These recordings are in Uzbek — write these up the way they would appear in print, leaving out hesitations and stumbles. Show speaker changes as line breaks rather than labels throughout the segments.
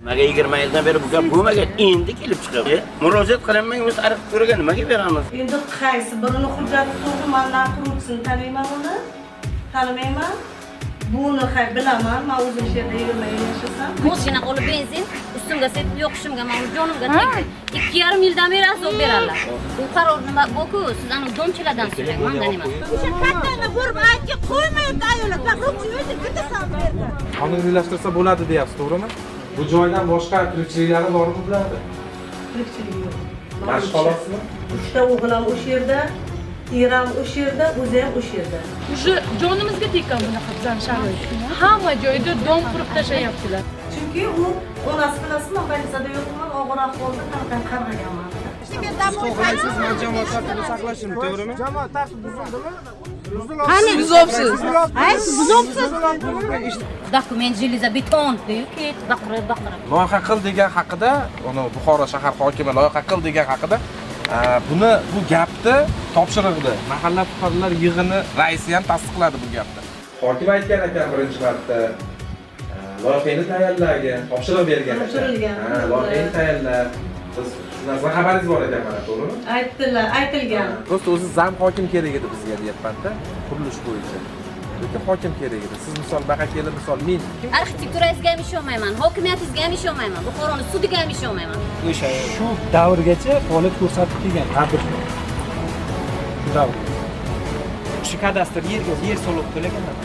Nimaga 20 yildan beri bu gap bo'lmagan, endi kelib chiqadi. Murojaat qilinmay o'zi ariq ko'rgan, nimaga beramiz?
Endi qaysi birini hujjati to'g'ri, mendan quruvchisini taniyman uni. Tanimayman. Buni bilaman, men o'zim shu yerda 20 yil yashasam.
Moshina olib benzin ustimga sepib yo'qishimga, men jonimga tegdi. 2,5 yildan beri azob beradilar. Bu qaror nima bu-ku, siz ana domchilardan so'rang, mendan emas.
O'sha kattani ko'rib aytga qo'ymayapti ayollar. Faqat o'zi bitta san berdi.
Qonuniylashtirsa bo'ladi deyapsiz, to'g'rimi? Bu joydan boshqa tirikchiliklari bormi bularda?
Tirikchilik yo'q.
Yaxshi xolasizmi?
Uchta o'g'lim o'sha yerda, erim o'sha yerda, o'zi ham o'sha yerda.
Уже jonimizga tekkan bunaqa bizning sharoit. Hamma joyda dom qurib tashlayaptilar.
Chunki u onasi bilasizmi, politsiyada yo'qman, og'ir ahvolda qarg'aganman.
Siz jamoat tartibini saqlashni, to'g'rimi? Jamoat tartibi buzildimi?
Qani
Buzopsiz.
Ay, buzopsiz. Dokument jelizabeton deyib ket, baqirib.
Loyiha qil degan haqida, uni Buxoro shahar hokimi loyiha qil degan haqida bu gapni topshiriqdi. Mahalla fuqarolar yig'ini raisi ham tasdiqladi bu gapni. Hokim aytgan ekan birinchi marta loyihani tayyorlagan, topshiriq bergan ekan. Loyihani tayyorlab, siz shundan xabaringiz bor ekan mana, to'g'rimi?
Aytdilar, aytilgan.
Prosta o'zi zam hokim kerak edi bizga deyapman-da, qurilish bo'yicha. Lekin hokim kerak edi. Siz misol baqa kelib, misol men
Arxitekturasiga ham ishonmayman, hokimiyatingizga ham ishonmayman, Buxoroning sudiga ham ishonmayman.
O'sha shu davrgacha faoliyat ko'rsatib kelgan har bir shu davr. Shu kadastr yerga yer solib to'laganlar.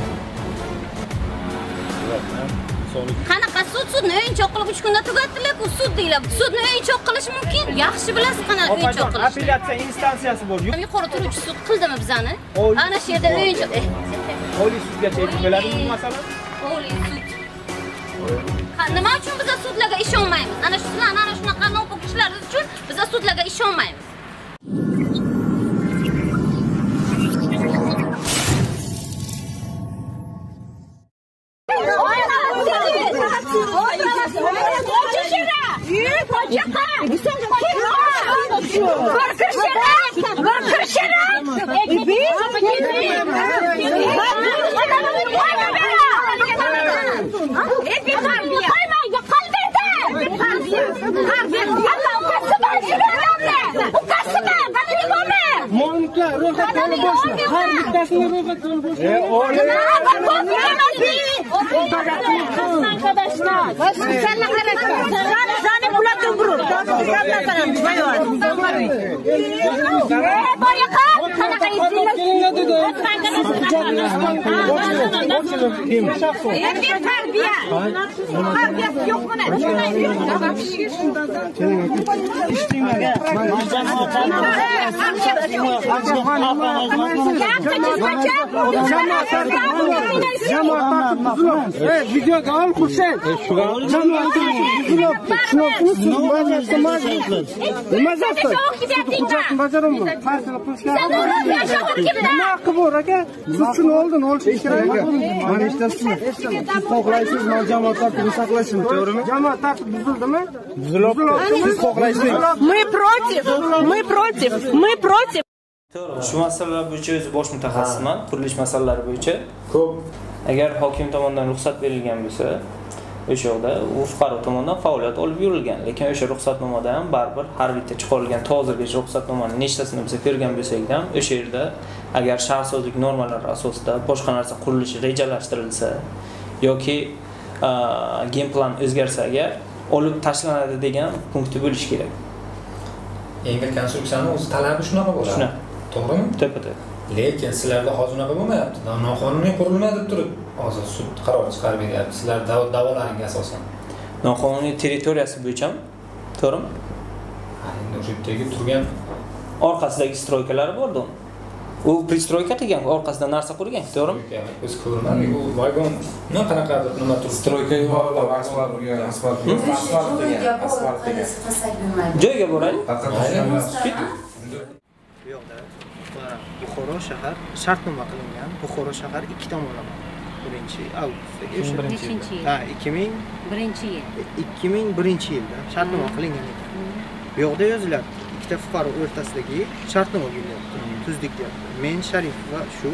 Qanaqa sudni o'yinchoq qilib 3 kunda tugatdilar-ku, sud deylar. Sudni o'yinchoq qilish mumkin. Yaxshi bilasiz qanaqa o'yinchoq qilish.
Apellyatsiya instansiyasi bor.
Yuqori turuvchi sud qildimi bizani? Ana shu yerda o'yinchoq.
Oliy sudgacha yetib keladi bu masala.
Oliy sud. Nima uchun biz sudlarga ishonmaymiz? Ana shularni ana shunaqa no'pok ishlar uchun biz sudlarga ishonmaymiz.
Videoga ol Xursand. Nima qilib aka? Siz shuni oldin o'lchash kerak. Mana eshitasizmi? Siz xohlaysiz, men jamoat tartibini saqlashni, to'g'rimi? Jamoat tartibi buzildimi? Buzilibdi. Siz xohlaysiz.
Мы против. Мы против.
To'g'ri, shu masalalar bo'yicha o'zi bosh mutaxassisman, qurilish masalalari bo'yicha. Ko'p. Agar hokim tomonidan ruxsat berilgan bo'lsa, o'sha yoqda u fuqaro tomonidan faoliyat olib yurilgan, lekin o'sha ruxsatnomada ham baribir har bitta chiqarilgan hozirgacha ruxsatnomaning nechtasini biz ko'rgan bo'lsak ham, o'sha yerda agar shaharsozlik normalari asosida boshqa narsa qurilishi rejalashtirilsa yoki gen plan o'zgarsa agar olib tashlanadi degan punkti bo'lishi kerak.
Yengil konstruksiyaning o'z talabi shunaqa bo'ladi.
Shunaqa.
To'g'rimi?
To'ppa-to'g'ri.
Lekin sizlarda hozir unaqa bo'lmayapti. Noqonuniy qurilma deb turib, hozir sud qaror chiqarib beryapti. Sizlar da'volaringga asosan.
Noqonuniy territoriyasi bo'yicha, to'g'rimi?
Endi o'sha yerdagi turgan
orqasidagi stroykalari bor-da. U pristroyka qilgan, orqasidan narsa qurgan, to'g'rimi?
O'z ko'rmadi, u vagon qanaqadir nima turibdi?
Stroyka yo'q, asfalt degan.
Joyga boraylik.
Bu yoqda Buxoro shahar shartnoma qilingan. Buxoro shahar ikki tomonlama. 1-avgustdagi o'sha
2001-yil.
Ha, 2001-yil. 2001-yilda shartnoma qilingan ekan. Bu yoqda yoziladi. Ikkita fuqaro o'rtasidagi shartnoma bo'lyapti. Tuzlik deyapti. Men Sharif va shu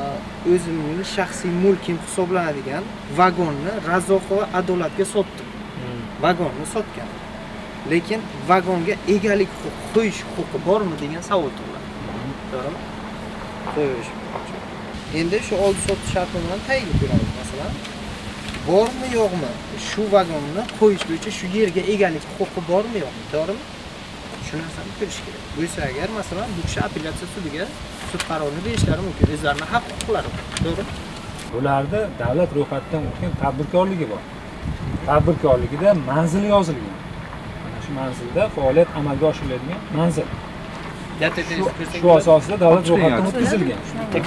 o'zimning shaxsiy mulkim hisoblanadigan vagonni Razoq va Adolatga sotdim.
Vagonni sotgan. Lekin vagonga egalik qo'yish huquqi bormi degan savol tug'iladi. To'g'rimi? Qo'yish. Endi shu oldi sotish sharti bilan tayin ko'ramiz masalan. Bormi yo'qmi? Shu vagonni qo'yish bo'yicha shu yerga egalik huquqi bormi yo'qmi? To'g'rimi? Shu narsani ko'rish kerak. Bo'lsa agar masalan bu kishi apellyatsiya sudiga sud qarorini berishlari mumkin. O'zlarining haq-huquqlari bor. To'g'rimi?
Bularda davlat ro'yxatidan o'tgan tadbirkorligi bor. Tadbirkorligida manzil yozilgan. Mana shu manzilda faoliyat amalga oshiriladigan manzil. Shu asosida davlat ro'yxatidan o'tkazilgan.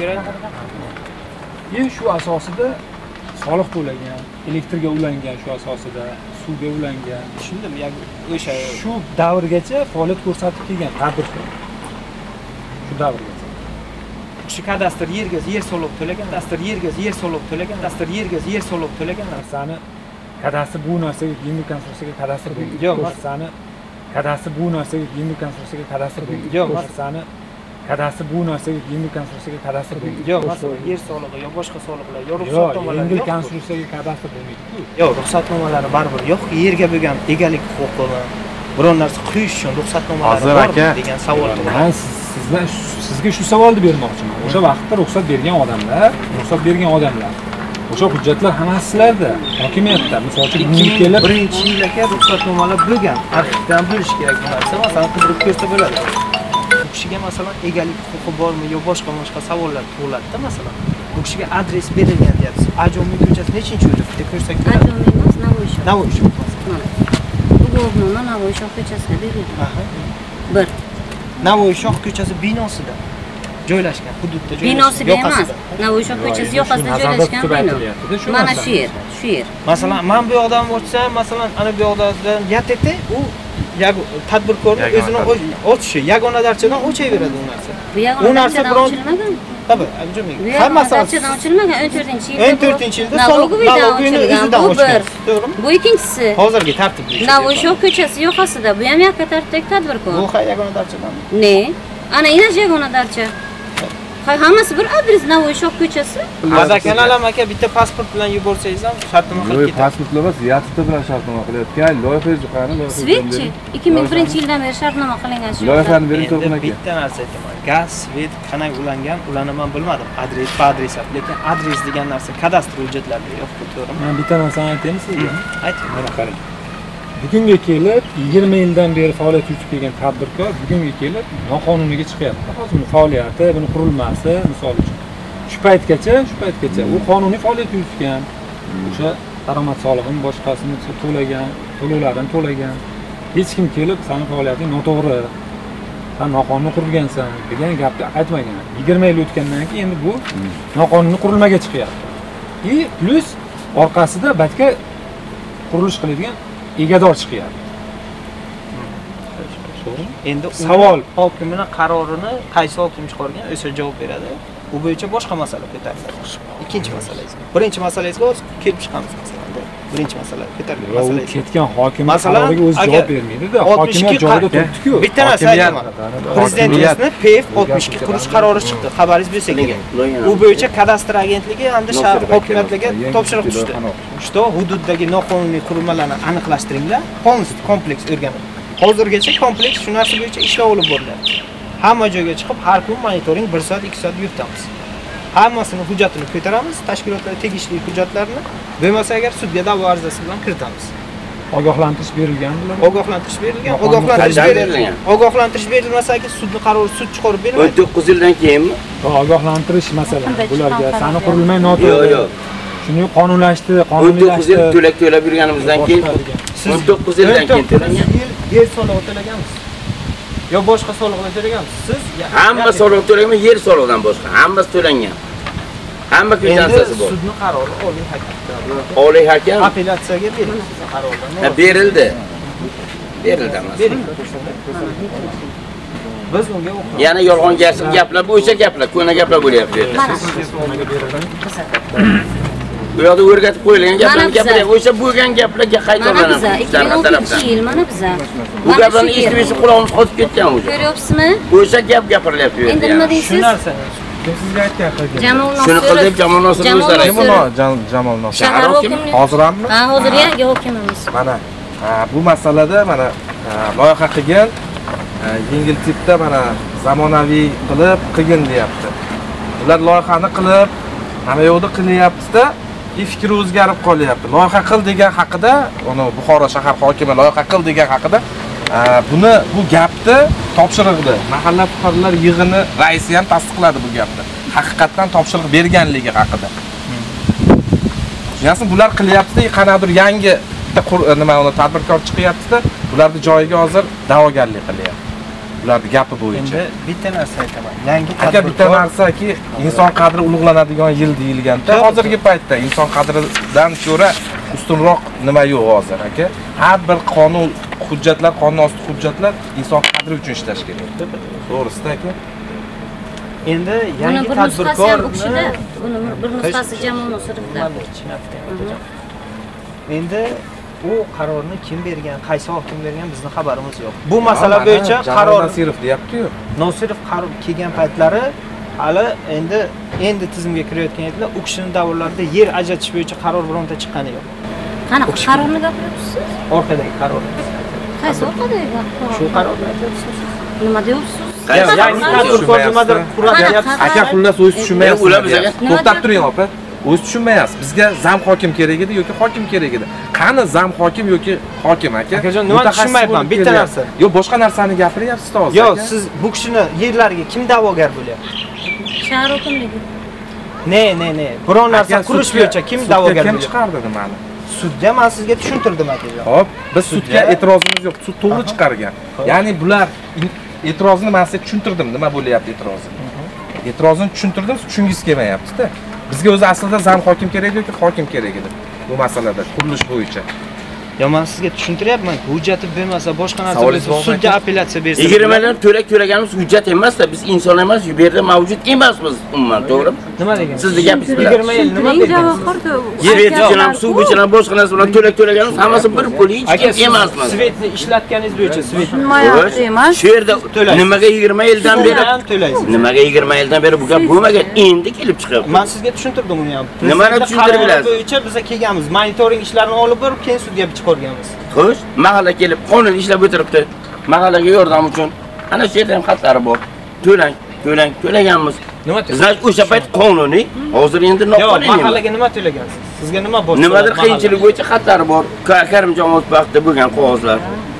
Shu asosida soliq to'lagan, elektrga ulangan shu asosida, suvga ulangan.
Tushundim. O'sha
shu davrgacha faoliyat ko'rsatib kelgan tadbirkor. Shu davrgacha.
Shu kadastr yerga yer so'lib to'lagan, kadastr yerga yer so'lib to'lagan, kadastr yerga yer so'lib to'lagan
narsani kadastr bu narsaga yengil konstruksiyaga kadastr bo'lgan.
Yo'q,
narsani kadastr bu narsaga yengil konstruksiyaga kadastr bo'lgan.
Yo'q,
narsani kadastr bu narsaga yengil konstruksiyaga kadastr bo'lgan.
Yo'q, masalan, yer solig'i yo boshqa soliqlar, yo ruxsatnomalar
yengil konstruksiyaga kadastr bo'lmaydi-ku.
Yo'q, ruxsatnomalari baribir yo'q. Yerga bo'lgan egalik huquqi, biron narsa quyish uchun ruxsatnomalari bormi degan savol tug'iladi.
Sizga shu savolni bermoqchiman. O'sha vaqtda ruxsat bergan odamlar, o'sha hujjatlar hammasi sizlarda, hokimiyatda. Misol uchun
2001-yilga ruxsatnomalar bo'lgan. Arxivdan bo'lish kerak bu narsa. Masalan, qidirib ko'rsa bo'ladi. Bu kishiga masalan egalik huquqi bormi yo boshqa savollar tug'iladi-da masalan. Bu kishiga adres berilgan deyapsiz. Ajomiy ko'chasi nechinchi-uyda bitta ko'rsak bo'ladi?
Ajomiy emas, Navoiy.
Navoiy.
Ugovni Navoiy ko'chasiga berildi. Bir.
Navoiy ko'chasi binosida joylashgan, hududda joylashgan.
Binosida emas, Navoiy ko'chasi yoqasida joylashgan bino. Mana shu yer.
Masalan, men bu yoqdan o'tsam, masalan, ana bu yoqdan yatete u tadbirkorning o'zini ochishi, yagona darchadan o'chaveradi u narsa.
Bu yagona darchadan ochilmagan.
Tabii, hammasi
darchadan ochilmagan 14-yilda.
14-yilda Navoiydan ochilgan. To'g'rimi?
Bu ikkinchisi.
Hozirgi tartibda.
Navoiy ko'chasi yoqasida, bu ham yakka tartibdagi tadbirkor.
Bu yagona darchadan.
Ne? Ana inash yagona darcha. Hammasi bir adres Navoiy ko'chasi.
Bazakanalam aka bitta pasport bilan yuborsangiz ham shartnoma qilib ketadi.
Pasport emas, yatita bilan shartnoma qilayotgan. Loyihangiz qani?
Svetchi 2001-yildan beri shartnoma qilingan shu.
Loyihani bering to'g'ri aka.
Bitta narsa aytaman. Gaz, svet qanday ulangan, ularni men bilmadim. Adres, lekin adres degan narsa kadastr hujjatlarida yo'q, to'g'rimi?
Men bitta narsani aytaymi sizga?
Ayting.
Mana qarang. Bugunga kelib 20 yildan beri faoliyat yuritib kelgan tadbirkor bugunga kelib noqonuniyga chiqyapti. Hozir buni faoliyati, buni qurilmasi, misol uchun. Shu paytgacha u qonuniy faoliyat yuritgan. O'sha daromad solig'ini boshqasini to'lagan, to'lovlarini to'lagan. Hech kim kelib seni faoliyating noto'g'ri, sen noqonuniy qurilgansan degan gapni aytmagan. 20 yil o'tgandan keyin endi bu noqonuniy qurilmaga chiqyapti. Plus orqasida batka qurilish qiladigan egador chiqyapti.
Endi savol hokimning qarorini qaysi hokim chiqargan, o'sha javob beradi. Bu bo'yicha boshqa masala ko'tariladi. Ikkinchi masalangiz. Birinchi masalangizga hozir kelib chiqamiz masalan. Birinchi masala ko'tarilgan masalangiz.
Ketgan hokim qaroriga o'zi javob bermaydi-da. Hokimiyat joyida turibdi-ku.
Bitta narsa aytaman. Prezidentimizni PF 62 qurish qarori chiqdi. Xabaringiz bo'lsa kerak. U bo'yicha kadastr agentligi hamda shahar hokimiyatiga topshiriq tushdi. Что hududdagi noqonuniy qurilmalarni aniqlashtiringlar, kompleks o'rganib. Hozirgacha kompleks shu narsa bo'yicha ishlov olib borilyapti. Hamma joyga chiqib, har kun monitoring 1 soat, 2 soat yuritamiz. Hammasini hujjatini ko'taramiz, tashkilotlarga tegishli hujjatlarni, bo'lmasa agar sudga da'vo arizasi bilan kiritamiz.
Ogohlantirish berilgan bular.
Ogohlantirish berilmasa aka sudning qarori sud chiqarib bermaydi.
19 yildan keyinmi?
Ogohlantirish masalan bularga sani qurilmay noto'g'ri.
Yo'q.
Shuni qonunlashdi,
19 yil to'lab yurganimizdan keyin 19 yildan keyin to'langan.
Yer solig'i to'laganmiz. Yo boshqa soliqlar to'laganmiz. Siz
hamma soliq to'lagan, yer solig'idan boshqa hammasi to'langan. Hamma kvitantsiyasi bor.
Sudning qarori oliy hakimda.
Oliy hakim
apellyatsiyaga berildi qarorlar.
Berildi. Berildi emas.
Biz unga o'qib.
Yana yolg'on gaplar, bo'yicha gaplar, ko'na gaplar bo'lyapti. Bu yoqda o'rgatib qo'yilgan gaplarni gapiryapti. O'sha bo'lgan gaplarga qaytalanadi.
2012-yil mana biza.
Bu gaplarni eshitib qulog'imiz qotib ketgan o'zi.
Ko'ryapsizmi?
O'sha gap gapirilyapti.
Endi nima deysiz?
Shu narsani
Kim sizga aytgan qilgan?
Jamol Nosirov.
Shuni qil deb Jamol Nosirov o'zlari
Kim Jamol Nosirov?
Shahar hokimi.
Hozirmi?
Ha, hozir yangi hokimimiz.
Mana bu masalada mana loyiha qilgan, yengil tipda mana zamonaviy qilgin deyapti. Ular loyihani qilib, hamma yo'qda qilyapti-da, fikri o'zgarib qolyapti. Loyiha qil degan haqida, uni Buxoro shahar hokimi loyiha qil degan haqida bu gapni topshiriqdi. Mahalla fuqarolar yig'ini raisi ham tasdiqladi bu gapni. Haqiqatan topshiriq berganligi haqida. Ya'ni bular qilyapti, qanaqadir yangi nima uni tadbirkor chiqyapti-da, ularni joyiga hozir da'vogarlik qilyapti. Ularning gapi bo'yicha.
Endi bitta narsa aytaman. Yangi
tadbirkor bitta narsaki, inson qadri ulug'lanadigan yil deyilganda, hozirgi paytda inson qadridan ko'ra ustunroq nima yo'q hozir, aka. Har bir qonun hujjatlar, qonun osti hujjatlar inson qadri uchun ishlash kerak. To'g'risida aka.
Endi yangi tadbirkor
buni bir nusxasi Jamol Nosirovda.
Endi u qarorni kim bergan, qaysi hokim bergan bizning xabarimiz yo'q. Bu masala bo'yicha qaror
Nosirov deyapti-yu.
Nosirov qaror kelgan paytlari hali endi tizimga kirayotgan edilar. U kishining davrlarida yer ajratish bo'yicha qaror bironta chiqqani yo'q.
Qanaqa qarorni gapiryapsiz?
Orqadagi qaror.
Qaysi orqadagi qaror?
Shu qarorni aytyapsiz.
Nima deyapsiz?
Yangi tadbirkor nimadir quratyapsiz.
Aka xullas o'zi tushunmayapsiz. Ular bizga to'xtab turing, opa. O'zi tushunmayapsiz. Bizga zam hokim kerak edi yoki hokim kerak edi. Qani zam hokim yoki hokim aka?
Akajon, nima tushunmayapman? Bitta narsa.
Yo'q, boshqa narsani gapiryapsiz hozir.
Yo'q, siz bu kishini yerlariga kim da'vogar bo'lyapti?
Shahar hokimligi.
Ne. Biron narsa qurish bo'yicha kim da'vogar
Kim chiqardi nimani?
Sudda men sizga tushuntirdim akajon.
Hop, biz sudga e'tirozimiz yo'q. Sud to'g'ri chiqargan. Ya'ni bular e'tirozini men sizga tushuntirdim, nima bo'lyapti e'tirozini. E'tirozini tushuntirdim, tushungingiz kelmayapti-da. Bizga o'zi aslida zam hokim kerak yoki hokim kerak edi bu masalada, qurilish bo'yicha.
Yo, men sizga tushuntiryapman. Hujjati bermasa, boshqa narsa bo'lsa, sudga apellyatsiya bersa.
20 million to'laganimiz hujjat emas-da, biz inson emas, bu yerda mavjud emasmiz umuman, to'g'rimi?
Nima degan?
Sizni gapingiz bilan.
20 yil nima dedingiz?
Svet uchun ham, suv uchun ham, boshqa narsa bilan to'laganimiz hammasi bir pul, hech kim emasmiz.
Svetni ishlatganingiz bo'yicha svet
Mayapti emas.
Shu yerda nimaga 20 yildan beri
to'laysiz?
Nimaga 20 yildan beri bu gap bo'lmagan, endi kelib chiqyapti.
Men sizga tushuntirdim uni ham.
Nimani tushuntirib bilasiz?
Bo'yicha biz kelganmiz, monitoring ishlarini olib borib, keyin sudga chiqarganmiz.
Xo'sh, mahalla kelib qonun ishlab o'tiribdi. Mahallaga yordam uchun ana shu yerda ham xatlari bor. To'laganmiz.
Nima
Значит, o'sha payt qonuniy, hozir endi noqonuniy.
Yo'q, mahallaga nima to'lagansiz? Sizga nima bor?
Nimadir qiyinchilik bo'yicha xatlari bor. Karimjon vaqtida bo'lgan qog'ozlar.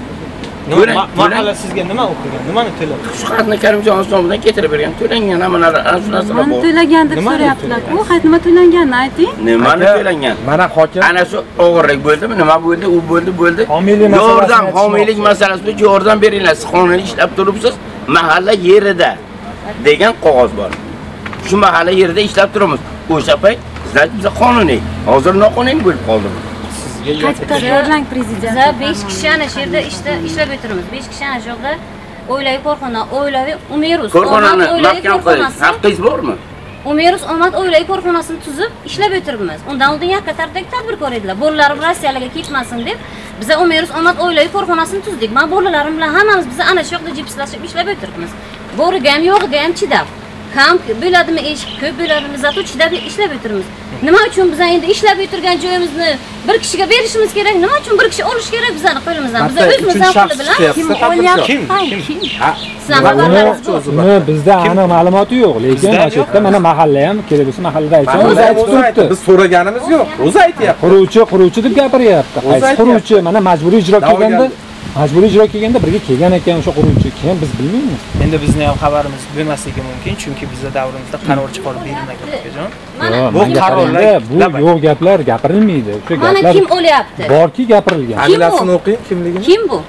Mahalla sizga nima o'qigan? Nimani to'ladi?
Shu xatni Karimjon nomidan keltirib bergan, to'langan hammalari ana shu narsalar bor.
To'lagan deb so'rayaptilar-ku, qayt nima to'langanini ayting.
Nimani to'langan?
Mana hokim
ana shu o'g'irlik bo'ldimi? Nima bo'ldi? U bo'ldi.
Homiylik
Yordam, homiylik masalasi bo'yicha yordam beringlar. Siz qonuniy ishlab turibsiz, mahalla yerida degan qog'oz bor. Shu mahalla yerida ishlab turamiz. O'sha payt biz qonuniy, hozir noqonuniy bo'lib qoldik.
Qaytib tashlang prezident.
Biz 5 kishi ana shu yerda ishlab o'tiramiz. 5 kishi ana shu yerda oilaviy korxona, oilaviy Umerus,
korxonani mahkam qiling. Haqqingiz bormi?
Umerus Omad oilaviy korxonasini tuzib ishlab o'tiribmiz. Undan oldin yakka tardagi tadbirkor edilar. Bolalarim Rossiyaga ketmasin deb biz Umerus Omad oilaviy korxonasini tuzdik. Men bolalarim bilan hammamiz biz ana shu yerda jipslashib ishlab o'tiribmiz. Boriga ham, yo'g'iga ham chidab. Kam bo'ladimi, eshik ko'p bo'ladimi, zato chidab ishlab o'tiribmiz. Nima uchun biz endi ishlab o'tirgan joyimizni bir kishiga berishimiz kerak? Nima uchun bir kishi olish kerak bizani qo'limizdan? Biz o'zimizdan puli bilan
Kim olyapti?
Kim?
Sizlar xabarlaringiz bor.
Bizda aniq ma'lumoti yo'q, lekin mana shu yerda mana mahalla ham kerak bo'lsa mahallada aytsa o'zi aytib turibdi.
Biz so'raganimiz yo'q. O'zi aytyapti.
Quruvchi deb gapiryapti. Qaysi quruvchi? Mana majburiy ijro kelganda birga kelgan ekan o'sha quruvchi. Kim biz bilmaymiz.
Endi bizni ham xabarimiz bo'lmasligi mumkin, chunki bizda davrimizda qaror chiqarib berilmagan akajon.
Bu qarorlar bu yo'q gaplar gapirilmaydi. O'sha gaplar.
Mana kim o'lyapti?
Borki gapirilgan.
Adlasini o'qing, kimligini.
Kim bu?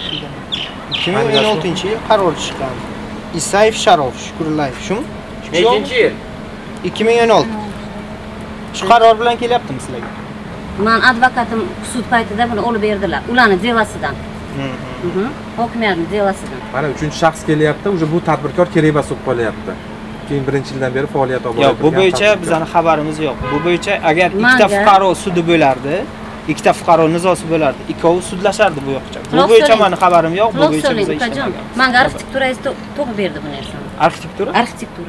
2016-yil qaror chiqqan. Isayev Sharof Shukurlayev, shumi?
Nechinchi yil?
2016. Shu qaror bilan kelyaptimi sizlarga?
Men advokatim sud paytida buni olib berdilar. Ularning delasidan. Hokimiyatning delasidan.
Mana 3-shaxs kelyapti, o'sha bu tadbirkor kerak emas bo'lib qolyapti. Keyin 1-yildan beri faoliyat olib
yo'q, bu bo'yicha bizning xabarimiz yo'q. Bu bo'yicha agar ikkita fuqaro sudi bo'lardi, ikkita fuqaro nizosi bo'lardi, ikkovi sudlashardi bu yoqcha. Bu bo'yicha meni xabarim yo'q, bu bo'yicha biz ishlaymiz.
Menga arxitekturangiz topib berdi bu narsani.
Arxitektura?
Arxitektura.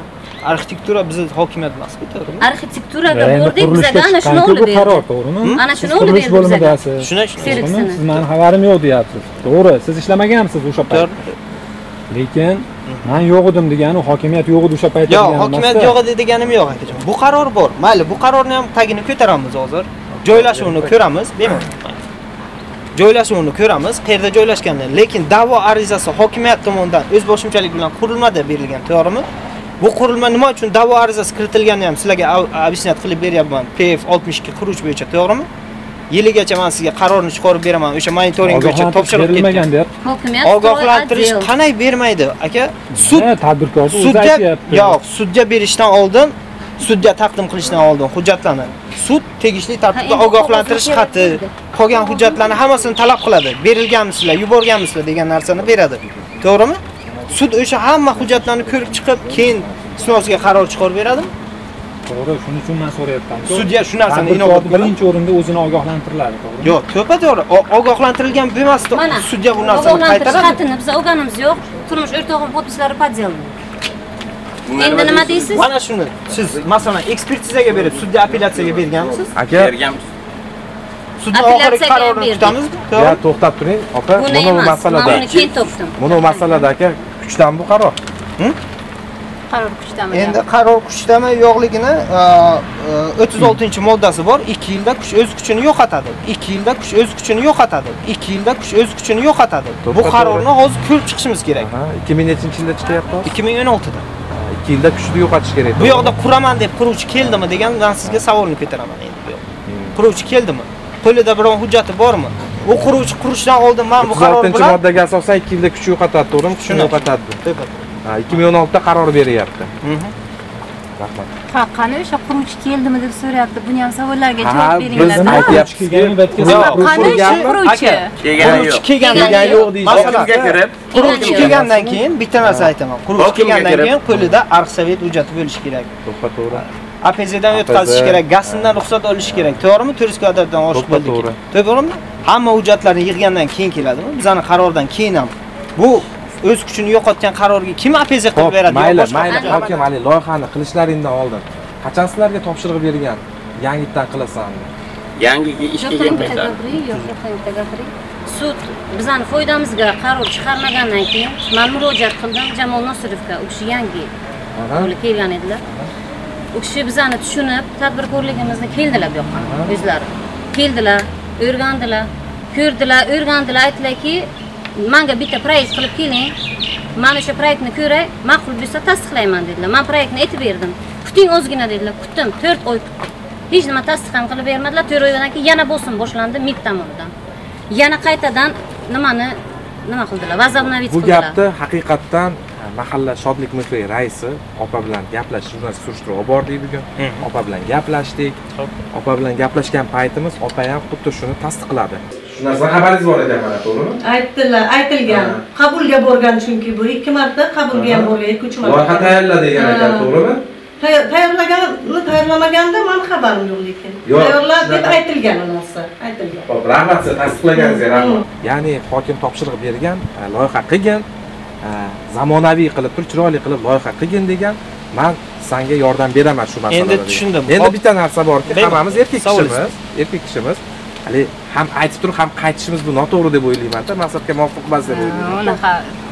arxitektura bizni hokimiyat emas-ku, to'g'rimi?
Arxitekturaga bordik, bizga ana shuni olib berdi.
Qaror, to'g'rimi?
Ana shuni olib berdi bizga.
Shunday.
Siz meni xabarim yo'q deyapsiz. To'g'ri, siz ishlamagansiz o'sha paytda. Lekin men yo'q edim degani, hokimiyat yo'q edi o'sha paytda
deganim emas. Yo'q, hokimiyat yo'q edi deganim yo'q akajon. Bu qaror bor. Mayli, bu qarorni ham tagini ko'taramiz hozir. Joylashuvini ko'ramiz, bemalol. Joylashuvini ko'ramiz, qayerda joylashganini. Lekin da'vo arizasi hokimiyat tomonidan o'z boshimchalik bilan qurilmada berilgan, to'g'rimi? Bu qurilma nima uchun da'vo arizasi kiritilganini ham sizlarga ob'yasniyat qilib beryapman. PF62 quruvchi bo'yicha, to'g'rimi? Yiligacha men sizga qarorni chiqarib beraman. O'sha monitoring bo'yicha topshiriq
berilmagan deyapti.
Hokimiyat
ogohlantirish qanday bermaydi, aka? Sud
tadbirkorni
o'zi aytayapti. Yo'q, sudga berishdan oldin, sudga taqdim qilishdan oldin hujjatlarni sud tegishli tartibda ogohlantirish xati, qolgan hujjatlarni hammasini talab qiladi. Berilganmisizlar, yuborganmisizlar degan narsani beradi. To'g'rimi? Sud o'sha hamma hujjatlarni ko'rib chiqib, keyin istimosiga qaror chiqarib beradimi?
To'g'ri, shuning uchun men so'rayapman.
Sudya shu narsani inobatga
birinchi o'rinda o'zini ogohlantiriladi, to'g'rimi?
Yo'q, to'g'ri. Ogohlantirilgan bo'lmasdi. Sudya bu narsani qaytaradi.
Xatini biz olganimiz yo'q. Turmush o'rtog'im podpislari подделный. Endi nima deysiz?
Mana shuni siz masalan ekspertizaga berib, sudya apellyatsiyaga berganmisiz?
Aka,
berganmiz.
Sudning oxirgi qarorini kutamizmi?
Ya to'xtab turing, opa.
Buni masalada. Buni keyin topdim.
Buni masalada aka, kuchdan bu qaror.
Qaror kuchdami?
Endi qaror kuchdami yo'qligini 36-moddasi bor. 2 yilda kuch o'z kuchini yo'qotadi. 2 yilda kuch o'z kuchini yo'qotadi. 2 yilda kuch o'z kuchini yo'qotadi. Bu qarorni hozir ko'rib chiqishimiz kerak.
2000-yilda chiqyapti?
2016da.
2 yilda kuchni yo'qotish kerak.
Bu yoqda quraman deb quruvchi keldimi degandan sizga savolni ko'taraman endi bu yoqda. Quruvchi keldimi? Qo'lida biron hujjati bormi? U quruvchi qurishdan oldin men bu qaror bilan
36-moddaga asosan 2 yilda kuch yo'qotadi, to'g'rimi? Kuchni yo'qotadi. Ha, 2016da qaror beryapti. Rahmat.
Ha, qani o'sha quruvchi keldimi deb so'rayapti. Buni ham savollarga javob beringlar.
Biz aytyapmiz kelganmi,
qani quruvchi?
Kelgan yo'q deysiz. Hokimga kirib, quruvchi kelgandan keyin bitta narsa aytaman. Quruvchi kelgandan keyin qo'lida arxsavet hujjati bo'lishi kerak.
To'g'ri.
APZdan o'tkazish kerak, gazdan ruxsat olish kerak. To'g'rimi? 400 kvadratdan oshiq bo'ldi. To'g'rimi? Hamma hujjatlarni yig'gandan keyin keladimi? Bizning qarordan keyin ham bu o'z kuchini yo'qotgan qarorga kim APZ qilib beradi?
Mayli, hokim Ali, loyihani qilishlaringdan oldin qachon sizlarga topshiriq bergan? Yangitdan qilasan.
Yangiga ishga kelmaysan.
Sud bizning foydamizga qaror chiqarmagandan keyin men murojaat qildim Jamol Nosirovga, u kishi yangi bo'lib kelgan edilar. U kishi bizani tushunib, tadbirkorligimizni keldilar bu yoqqa o'zlari. Keldilar, o'rgandilar, ko'rdilar, o'rgandilar, aytdilarki, menga bitta proyekt qilib keling. Men o'sha proyektni ko'ray, ma'qul bo'lsa tasdiqlayman dedilar. Men proyektni aytib berdim. Kuting o'zgina dedilar. Kutdim, 4 oy kutdim. Hech nima tasdiq ham qilib bermadilar. 4 oydan keyin yana bosim boshlandi MIT tomonidan. Yana qaytadan nima qildilar? Vazobnovit qildilar.
Bu gapni haqiqatdan mahalla shodlik muhiti raisi opa bilan gaplashib, surishtiruv olib bordik bugun. Opa bilan gaplashdik. Opa bilan gaplashgan paytimiz opa ham xuddi shuni tasdiqladi. Shundan xabaringiz bor ekan mana, to'g'rimi?
Aytdilar, aytilgan. Qabulga borgan chunki bu 2 marta qabulga ham borgan, 2-3 marta.
Loyiha tayyorla degan ekan, to'g'rimi?
Tayyorlamaganda men xabarim yo'q lekin. Tayyorla deb aytilgan narsa, aytilgan.
Xo'p, rahmat, siz tasdiqlaganingizga rahmat. Ya'ni hokim topshiriq bergan, loyiha qilgan, zamonaviy qilib, chiroyli qilib loyiha qilgin degan. Men senga yordam beraman shu masalada.
Endi tushundim.
Endi bitta narsa borki, hammamiz erkak kishimiz. Hali ham aytib turib, ham qaytishimiz bu noto'g'ri deb o'ylayman-da, maqsadga muvofiq emas deb o'ylayman.
Unaqa.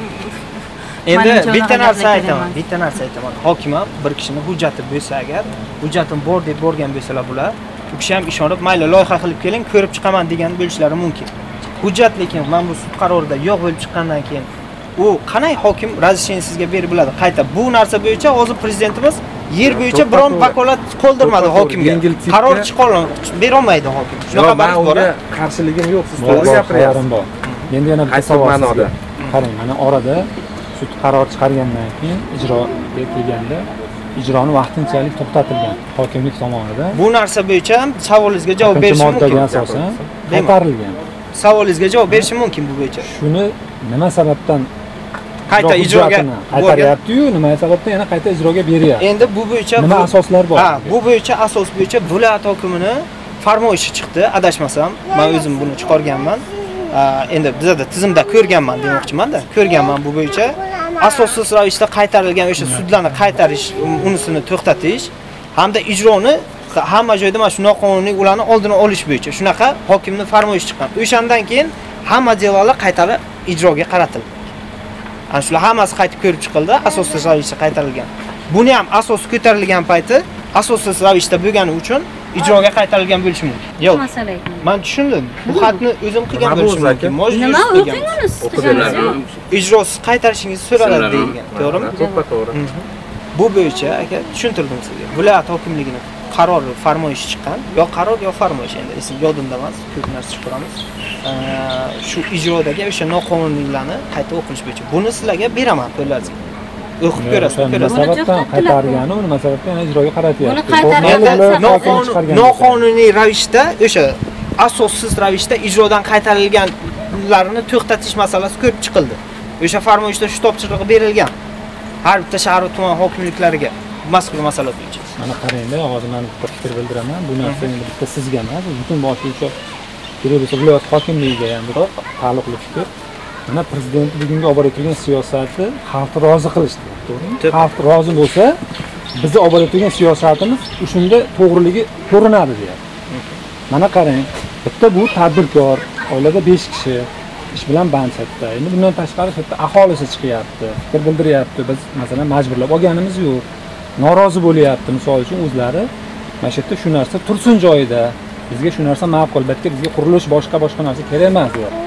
Endi bitta narsa aytaman. Hokim ham bir kishining hujjati bo'lsa agar, hujjatim bor deb borgan bo'lsalar bular, u kishi ham ishonib, mayli loyiha qilib keling, ko'rib chiqaman degan bo'lishlari mumkin. Hujjat lekin men bu sud qarorida yo'q bo'lib chiqqandan keyin u qanday hokim razрешение sizga berib biladi? Qayta bu narsa bo'yicha hozir prezidentimiz yer bo'yicha biron vakolat qoldirmadi hokimga. Qaror chiqarib bera olmaydi hokim. Shunaqa bor.
Menga qarshiligim yo'q, siz to'g'ri gapiryapsiz.
Endi yana bir savol ma'noda. Qarang, mana orada sud qaror chiqargandan keyin ijroga kelganda ijroni vaqtinchalik to'xtatilgan hokimlik tomonidan.
Bu narsa bo'yicha ham savolingizga javob berishim mumkin.
Moddaga asosan qaytarilgan.
Savolingizga javob berishim mumkin bu bo'yicha.
Shuni nima sababdan
qayta ijroga
qaytaryapti-yu, nima sababdan yana qayta ijroga beryapti?
Endi bu bo'yicha
nima asoslar bor?
Ha, bu bo'yicha asos bo'yicha viloyat hokimining farmoyishi chiqdi, adashmasam. Men o'zim buni chiqarganman. Endi bizda tizimda ko'rganman demoqchiman-da. Ko'rganman bu bo'yicha
asossiz ravishda qaytarilgan o'sha sudlarni qaytarish unisini to'xtatish hamda ijroni hamma joyda mana shu noqonuniy ularni oldini olish bo'yicha shunaqa hokimning farmoyishi chiqqan. O'shandan keyin hamma javolar qaytarib ijroga qaratildi. Ana shular hammasi qaytib ko'rib chiqildi, asossiz ravishda qaytarilgan. Buni ham asos ko'tarilgan payti asossiz ravishda bo'lgani uchun ijroga qaytarilgan bo'lishi mumkin. Yo'q. Men tushundim. Bu xatni o'zim qilgan bo'lishim mumkin.
Nima o'qingiz?
Ijrosiz qaytarishingizni so'raladi deyilgan. To'g'rimi? To'g'ri. Bu bo'yicha aka tushuntirdim sizga. Viloyat hokimligining qarori, farmoyishi chiqqan. Yo qaror, yo farmoyish endi esim yodimda emas. Ko'p narsa ko'ramiz. Shu ijrodagi o'sha noqonuniylarni qayta o'qilish bo'yicha. Buni sizlarga beraman qo'llaringizga. O'qib ko'rasiz.
Munosabatdan qaytargani, munosabatdan ijroga qaratyapti.
Noqonuniy ravishda o'sha asossiz ravishda ijrodan qaytarilganlarni to'xtatish masalasi ko'rib chiqildi. O'sha farmoyishda shu topshiriq berilgan. Har bitta shahar va tuman hokimliklariga mazkur masala bo'yicha.
Mana qarangda, hozir men bitta fikr bildiraman. Bu narsa endi bitta sizga emas, butun boshlovchi kelib viloyat hokimligiga ham taalluqli fikr. Mana prezident bugungi olib borayotgan siyosati xalqni rozi qilishdi, to'g'rimi? Xalq rozi bo'lsa, bizni olib borayotgan siyosatimiz o'shunda to'g'riligi ko'rinadi deyapti. Mana qarang, bitta bu tadbirkor, oilada 5 kishi ish bilan bandda. Endi bundan tashqari bitta aholisi chiqyapti, fikr bildiryapti. Biz masalan majburlab olganimiz yo'q. Norozi bo'lyapti, misol uchun o'zlari. Mana shu yerda shu narsa tursin joyida. Bizga shu narsa ma'qul, albatta bizga qurilish boshqa narsa kerak emas deyapti.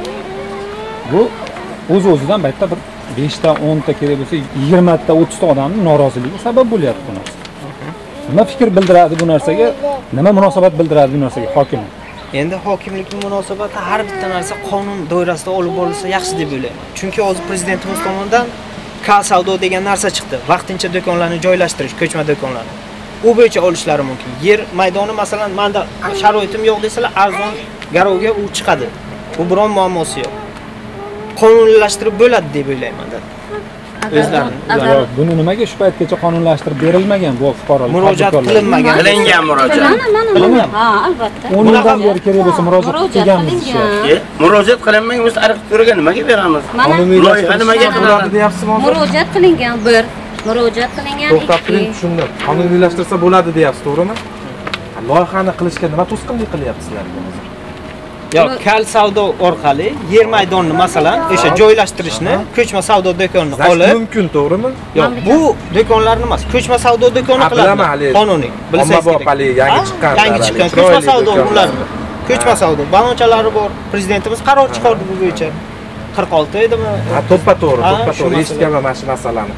Bu o'z-o'zidan baytda bir 5 ta, 10 ta kerak bo'lsa 20 ta, 30 ta odamning noroziligi sabab bo'lyapti bu narsa. Nima fikr bildiradi bu narsaga? Nima munosabat bildiradi bu narsaga hokim?
Endi hokimlikning munosabati har bitta narsa qonun doirasida olib borilsa yaxshi deb o'ylayman. Chunki hozir prezidentimiz tomonidan K-savdo degan narsa chiqdi. Vaqtincha do'konlarni joylashtirish, ko'chma do'konlarni. U bo'yicha olishlari mumkin. Yer maydoni masalan menda sharoitim yo'q desalar, arzon garovga u chiqadi. Bu biron muammosi yo'q. Qonunlashtirib bo'ladi deb o'ylayman. O'zlarini.
Buni nimaga shu paytgacha qonunlashtirib berilmagan bu fuqarolar?
Murojaat qilinmagan.
Qilingan murojaat.
Mana. Ha, albatta.
Undan beri kerak bo'lsa murojaat qilganmiz.
Murojaat qilinmagan bo'lsa ariq turiga nimaga beramiz? Loyiha nimaga qilinadi deyapsiz hozir?
Murojaat qilingan bir, murojaat qilingan ikki.
To'xtab turing, tushundim. Qonuniylashtirsa bo'ladi deyapsiz, to'g'rimi? Loyihani qilishga nima to'sqinlik qilyapsizlar?
Yo'q, kal savdo orqali yer maydonni masalan o'sha joylashtirishni, ko'chma savdo do'konini olib
mumkin, to'g'rimi?
Yo'q, bu do'konlarni emas, ko'chma savdo do'koni qiladi. Qonuniy. Bilsangiz kerak. Yangi chiqqan ko'chma savdo ular. Ko'chma savdo balonchalari bor. Prezidentimiz qaror chiqardi bu bo'yicha. 46 edimi?
Ha, to'ppa-to'g'ri, to'ppa-to'g'ri eshitganman mana shu masalani.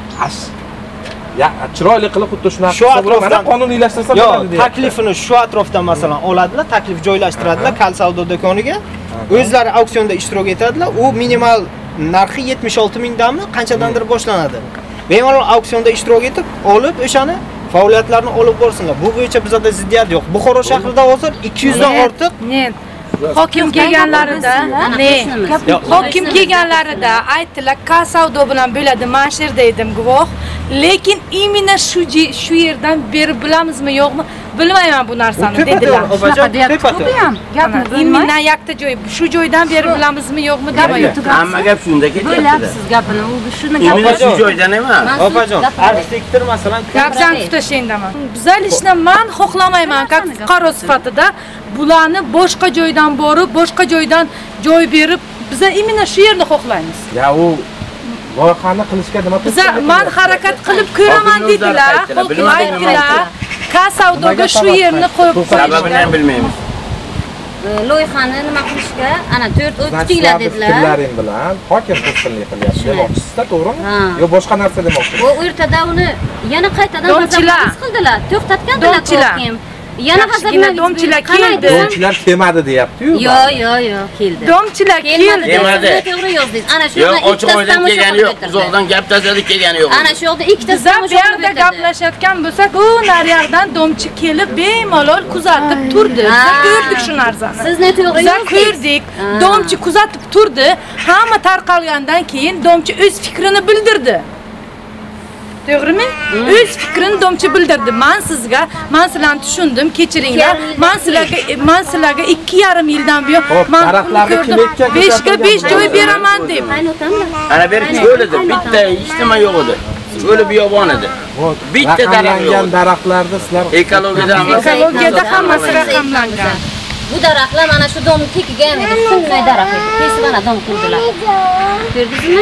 Ya, chiroyli qilib xuddi shunaqa
shu atrofdan
qonuniylashtirsa bo'ladi deyapti.
Taklifini shu atrofdan masalan oladilar, taklif joylashtiradilar kal savdo do'koniga. O'zlari auksionda ishtirok etadilar. U minimal narxi 76 mingdanmi qanchadandir boshlanadi. Bemalol auksionda ishtirok etib, olib o'shani faoliyatlarni olib borsinlar. Bu bo'yicha bizda ziddiyat yo'q. Buxoro shahrida hozir 200 dan ortiq
hokim kelganlarida, hokim kelganlarida aytdilar, ka savdo bilan bo'ladi, men shu yerda edim guvoh. Lekin imенно shu yerdan berib bilamizmi yo'qmi? Bilmayman bu narsani dedilar.
Shunaqa deyapti ham.
Gapni imенно yakta joy, shu joydan berib bilamizmi yo'qmi demayapti.
Hamma gap shunda ketyapti.
Bo'lyapsiz gapini. U shuni
gapi shu joydan emas.
Opajon, arxitektor masalan
gapdan tutashingdaman. Buzilishni men xohlamayman, fuqaro sifatida bularni boshqa joydan borib, boshqa joydan joy berib, biz imенно shu yerni xohlaymiz.
Ya u loyihani qilishga nima
to'sqinlik? Biz men harakat qilib ko'raman dedilar, hokim aytdilar. Ka savdoga shu yerni qo'yib qo'yishgan.
Sababini ham bilmaymiz.
Loyihani nima qilishga ana 4 oy kutinglar dedilar.
Fikrlaring bilan hokim to'sqinlik qilyapti demoqchisizda, to'g'rimi? Yo boshqa narsa demoqchisiz?
Bu o'rtada uni yana qaytadan nazorat qildilar, to'xtatgandilar hokim. Yana hazırlar
domchilar keldi.
Domchilar kelmadi deyapti-yu.
Yo'q, keldi.
Domchilar keldi.
Kelmadi.
To'g'ri yozdingiz. Ana shu
yo'q, ochiq oydan kelgani yo'q, uzoqdan gap tashladi kelgani yo'q.
Ana shu yoqda ikkita
bu yerda gaplashayotgan bo'lsak, u naryoqdan domchi kelib bemalol kuzatib turdi. Biz ko'rdik shu narsani.
Sizni to'g'ri yozdingiz.
Biz ko'rdik. Domchi kuzatib turdi. Hamma tarqalgandan keyin domchi o'z fikrini bildirdi. To'g'rimi? O'z fikrini domchi bildirdi. Men sizga, men sizlarni tushundim, kechiringlar. Men sizlarga 2,5 yildan buyon
daraxtlarni kim ekkan?
5 ga 5 joy beraman deb.
Ana beri cho'lida bitta hech nima yo'q edi. Cho'li biyobon edi. Bitta daraxt yo'q.
Daraxtlarda sizlar
Ekologiyada hammasi raqamlangan.
Bu daraxtlar mana shu domni tekiga ham edi, shunday daraxt edi. Kesib ana dom qurdilar. Ko'rdingizmi?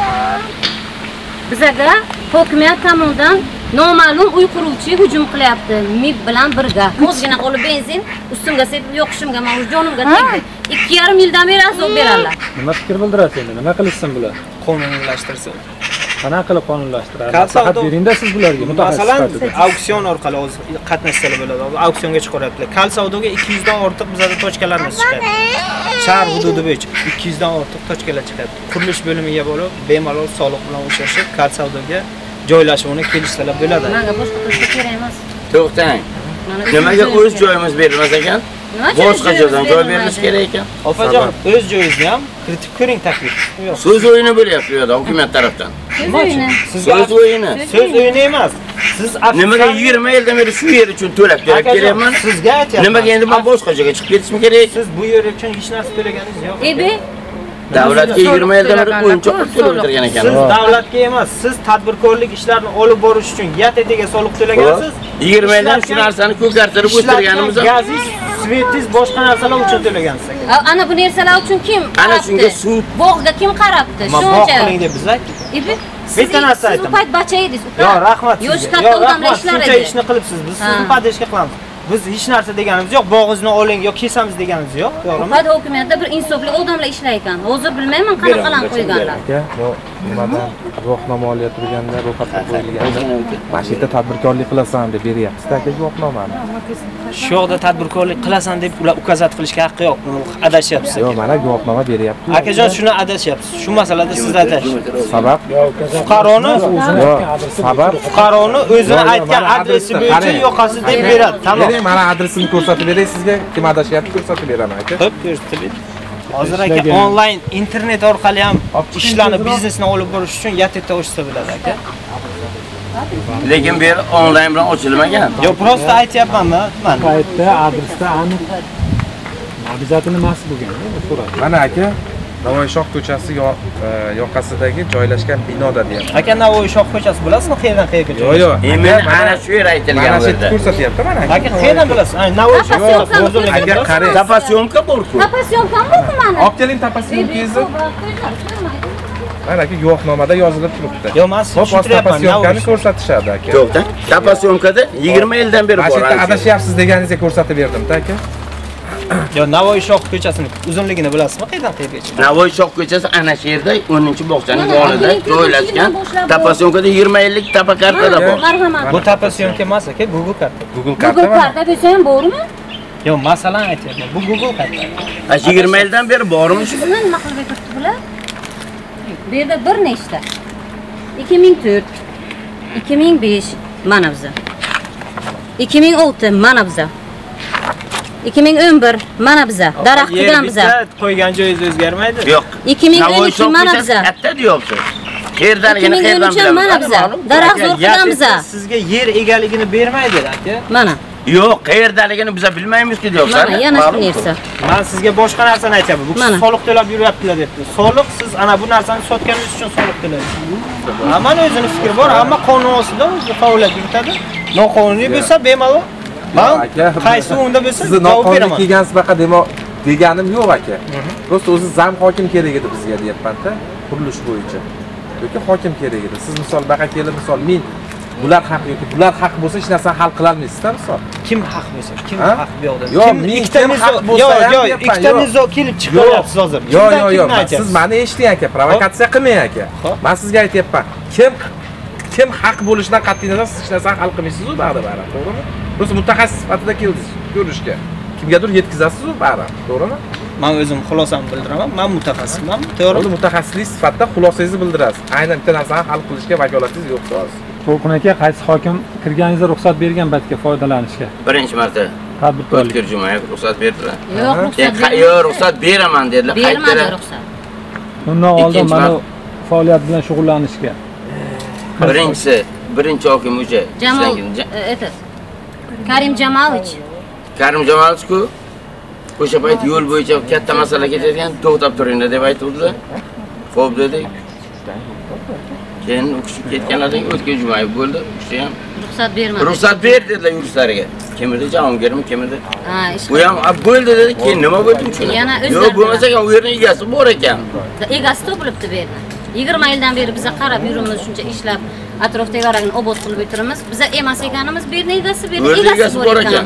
Bizga hokimiyat tomonidan noma'lum uy quruvchi hujum qilyapti. MIB bilan birga. O'zgina qo'li benzin ustimga sepib yo'qishimga, men jonimga tegdi. 2,5 yildan beri azob beradilar.
Nima fikr bildirasiz endi? Nima qilishsin bular?
Qonunlashtirsin.
Qanaqa qilib qonunlashtiradi? Faqat beringda siz bularga
masalan, auksion orqali o'z qatnashsalar bo'ladi. Auksionga chiqaryaptilar. Kal savdoga 200 dan ortiq bizada tochkalarimiz chiqadi. Shahar hududi bo'yicha 200 dan ortiq tochkalar chiqadi. Qurilish bo'limiga borib, bemalol soliq bilan o'xshashib, kal savdoga joylashuvini kelishsalar bo'ladi.
Menga boshqa qilishga kerak emas.
To'xtang. Nimaga o'z joyimiz berilmas ekan? Boshqa joydan joy berilishi kerak ekan.
Opajon, o'z joyingizni ham kiritib ko'ring taklif.
So'z o'yini bo'lyapti bu yerda hukumat tarafdan. So'z o'yini.
So'z o'yini emas. Siz
nimaga 20 yildan beri shu yer uchun to'lab kelyapman?
Sizga aytyapman.
Nimaga endi men boshqa joyga chiqib ketishim kerak?
Siz bu yer uchun hech narsa to'laganingiz yo'q.
Ebe
davlatga 20 yildan beri o'yinchoq qilib to'lab o'tirgan ekan.
Siz davlatga emas, siz tadbirkorlik ishlarini olib borish uchun YTTga soliq to'lagansiz.
20 yildan shu narsani ko'kartirib o'tirganimiz
gaziz, svetiz boshqa narsalar uchun to'lagansiz.
Ana bu narsalar uchun kim?
Ana shunga sud.
Bog'ga kim qarabdi?
Shuncha. Qiling deb bizlar.
Ebe
bitta narsa aytaman.
Siz payt bacha edingiz.
Yo'q, rahmat.
Yosh katta odamlar ishlar edi.
Shuncha ishni qilibsiz. Biz sizni podeshga qilamiz. Biz hech narsa deganimiz yo'q, bog'ingizni oling yoki kesamiz deganimiz yo'q, to'g'rimi?
Faqat hokimiyatda bir insofli odamlar ishlar ekan. Hozir bilmayman qanaqalar qo'yganlar.
Yo'q, nimadan guvohnoma olib turganda, ro'yxatga qo'yilganda, mana shu yerda tadbirkorlik qilasan deb beryapsiz, aka guvohnomani.
Shu yoqda tadbirkorlik qilasan deb ular ukazat qilishga haqqi yo'q. Adashyapsiz.
Yo'q, mana guvohnoma beryapti.
Akajon, shuni adashyapsiz. Shu masalada siz adashish.
Sabab?
Fuqaroni,
sabab
fuqaroni o'zini aytgan adresi bo'yicha yo'qasiz deb beradi. Tamom.
Mana adresini ko'rsatib beray sizga, kim adashyapti ko'rsatib beraman aka.
Xo'p, ko'rsatib bering. Hozir aka onlayn internet orqali ham ishlarni, biznesni olib borish uchun YTT ochsa bo'ladi aka.
Lekin bu yer onlayn bilan ochilmagan.
Yo'q, prosta aytyapman-mi?
Mana paytda adresda aniq obязательно nimasi bo'lgan, so'radi.
Mana aka, Navoiyshoh ko'chasi yoqasidagi joylashgan binoda deyapti.
Aka, Navoiyshoh ko'chasi bilasizmi, qayerdan qayerga joylashgan?
Yo'q,
men ana shu yer aytilgan
mana shu
yerda.
ko'rsatyapti mana aka.
Aka, qayerdan bilasiz? Navoiyshoh
agar qarang,
tapasyomka borku.
Tapasyomkami bu mana?
Olib keling tapasyomkangizni. Mana aka guvohnomada yozilib turibdi.
Yo'q, men sizni
tapasyomkani ko'rsatishadi aka.
To'xta. Tapasyomkada 20 yildan beri bor.
Mana shu yerda adashyapsiz deganingizga ko'rsatib berdim-da aka.
Yo, Navoiyshoh ko'chasining uzunligini bilasizmi? Qayerdan qayergacha?
Navoiyshoh ko'chasi ana shu yerda 10-bog'chaning yonida joylashgan. Tapasyomkada 20 yillik tapa kartada bor.
Bu tapasyomka emas aka, Google karta.
Google karta.
Google karta bo'lsa ham bormi?
Yo'q, masalan aytyapman. Bu Google karta.
20 yildan beri bormi shu?
Nima qilib turibdi bular? Bu yerda bir nechta? 2004, 2005 mana biza. 2006 mana biza. 2011 mana biza. Daraxt qilgan biza.
Qo'ygan joyingiz o'zgarmaydi?
Yo'q.
2012 mana biza.
Katta deyapsiz. Qayerdaligini qayerdan
2013 mana biza. Daraxt zo'r qilgan biza.
Sizga yer egaligini bermaydi aka.
Mana.
Yo'q, qayerdaligini biz bilmaymiz-ku deyapsiz.
Mana yana shu narsa.
Men sizga boshqa narsani aytayapman. Bu kishi soliq to'lab yuryaptilar debdi. Soliq siz ana bu narsani sotganingiz uchun soliq to'laysiz. Hamma o'zining fikri bor, hamma qonun ostida faoliyat yuritadi. Noqonuniy bo'lsa bemalol. Men qaysi unda bo'lsa
siz noqonuniy kelgansiz baqa deganim yo'q aka. Prosta o'zi zam hokim kerak edi bizga deyapman-da, qurilish bo'yicha. Yoki hokim kerak edi. Siz misol baqa kelib misol men bular haq yoki bular haq bo'lsa hech narsani hal qila olmaysiz-da misol.
Kim haq bo'lsa, kim haq bu yoqda?
Yo'q, men ikkita haq bo'lsa ham
yo'q, ikkita nizo kelib chiqyapsiz hozir.
Yo'q, siz meni eshiting aka, provokatsiya qilmang aka. Men sizga aytyapman, kim haq bo'lishidan qat'iy nazar siz hech narsani hal qilmaysiz-ku baribir, to'g'rimi? Biz mutaxassis sifatida keldik ko'rishga. Kimgadir yetkazasiz-ku baribir, to'g'rimi?
Men o'zim xulosamni bildiraman. Men mutaxassisman, to'g'ri?
O'zi mutaxassislik sifatida xulosangizni bildirasiz. Aynan bitta narsani hal qilishga vakolatingiz yo'q hozir.
To'lqin aka, qaysi hokim kirganingizda ruxsat bergan paytga foydalanishga?
Birinchi marta
tadbirkorlik
O'tkir Jumayev ruxsat berdilar.
Yo'q,
ruxsat beraman dedilar.
Bermadi ruxsat.
Undan oldin mana faoliyat bilan shug'ullanishga.
Birinchisi birinchi hokim o'sha.
Jamol, этот. Karim Jamolovich.
Karim Jamolovich-ku o'sha payt yo'l bo'yicha katta masala kechayotgan, to'xtab turinglar deb aytuvdilar. Xo'p dedik. Keyin u kishi ketganlardan o'tgan jumayev bo'ldi. U kishi ham
ruxsat bermadi.
Ruxsat ber dedilar yuristlariga. Kim edi? Jahongirmi, kim edi?
Ha,
u ham bo'ldi dedi. Keyin nima bo'ldi uchun?
Yana
yo'q bo'lmasa ham u yerning egasi bor ekan.
Egasi topilibdi bu yerda. 20 yildan beri biza qarab yurimiz, shuncha ishlab, atrofdagi varagini obod qilib o'tiramiz. Biza emas ekanimiz, bu yerning egasi, bu yerning egasi bor ekan.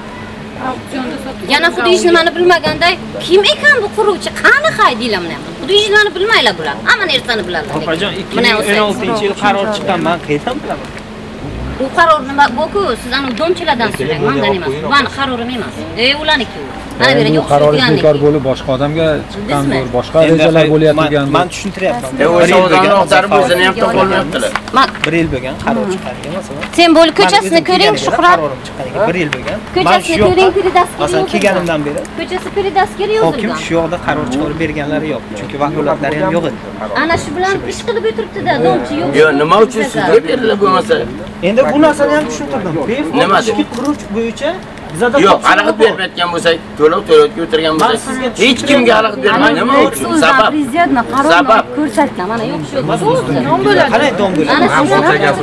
Yana xuddi hech nimani bilmaganday, kim ekan bu quruvchi? Qani haydinglar mana. Xuddi hech nimani bilmaylar bular. Hammani ertani biladilar.
Opajon, 2016-yil qaror chiqqanman, qayerdan bilaman?
U qaror nima bu-ku? Siz ana domchilardan so'rang, mendan emas. Bu meni qarorim emas. Ularniki u. Mana bu yerga
qaroringiz bekor bo'lib boshqa odamga chiqqandir, boshqa rejalar bo'layotgandir.
Men tushuntiryapman.
O'sha odamlar o'zlari o'zini ham topolmayaptilar.
1 yil bo'lgan qaror chiqqaniga masalan.
Sen bo'lib ko'chasini ko'ring, Shuhrat.
1 yil bo'lgan.
Ko'chasini ko'ring, Piridasga.
Masalan, kelganimdan beri
ko'chasi Piridasga yozilgan.
Hokim shu yoqda qaror chiqarib berganlari yo'q. Chunki vakolatlari ham yo'q edi.
Ana shu bilan ish qilib o'tiribdi-da, domchi yo'q.
Yo'q, nima uchun sizga berildi bo'lmasa?
Endi bu narsani ham tushuntirdim.
Nima
deb? Quruvchi bo'yicha
yo'q, xalaqit bermayotgan bo'lsak, to'lovga o'tirgan bo'lsak, hech kimga xalaqit bermaydi. Nima uchun? Sabab.
Prezidentning qarorini ko'rsatgan.
Mana yo'q shu.
Dom bo'ladi.
Qanday dom bo'ladi?
Ana shu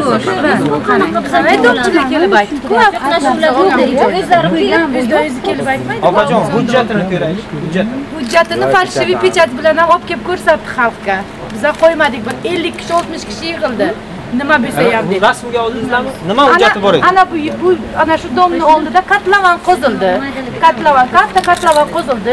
qanaqa biza
domchilar kelib aytdi.
Qatnashuvlar bo'ldi. O'zlari qo'ygan,
o'zi kelib aytmaydi.
Opajon, hujjatini ko'raylik.
Hujjatini falshiviy pechat bilan ham olib kelib ko'rsatdi xalqqa. Biza qo'ymadik. 50 kishi, 60 kishi yig'ildi. Nima bo'lsa ham deb.
Rasmga oldingizlarmi? Nima hujjati bor edi?
Ana bu ana shu domni oldida katlavan qozildi. Katta katlavan qozildi.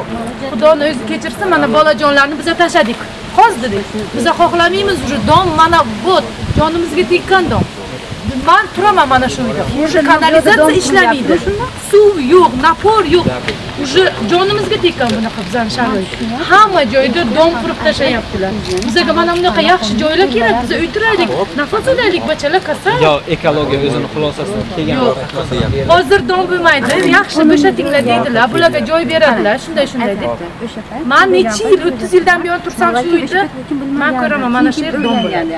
Xudoni o'zi kechirsin, mana bolajonlarni biza tashadik. Qozdirdik. Biza xohlamaymiz shu dom mana bu jonimizga tekkan dom. Men turaman mana shu uyda. Уже kanalizatsiya ishlamaydi. Suv yo'q, napor yo'q. Уже jonimizga tekkan bunaqa bizning sharoit. Hamma joyda dom qurib tashlayaptilar. Bizga mana bunaqa yaxshi joylar kerak. Biz uy turaylik, nafas olaylik, bachalar qasa.
Yo, ekologiya o'zini xulosasini kelgan
vaqtda. Hozir dom bo'lmaydi. Yaxshi bo'shatinglar deydilar. Bularga joy beradilar, shunday deb. Men necha yil, 30 yildan buyon tursam shu uyda, men ko'raman mana shu yer dom bo'ladi.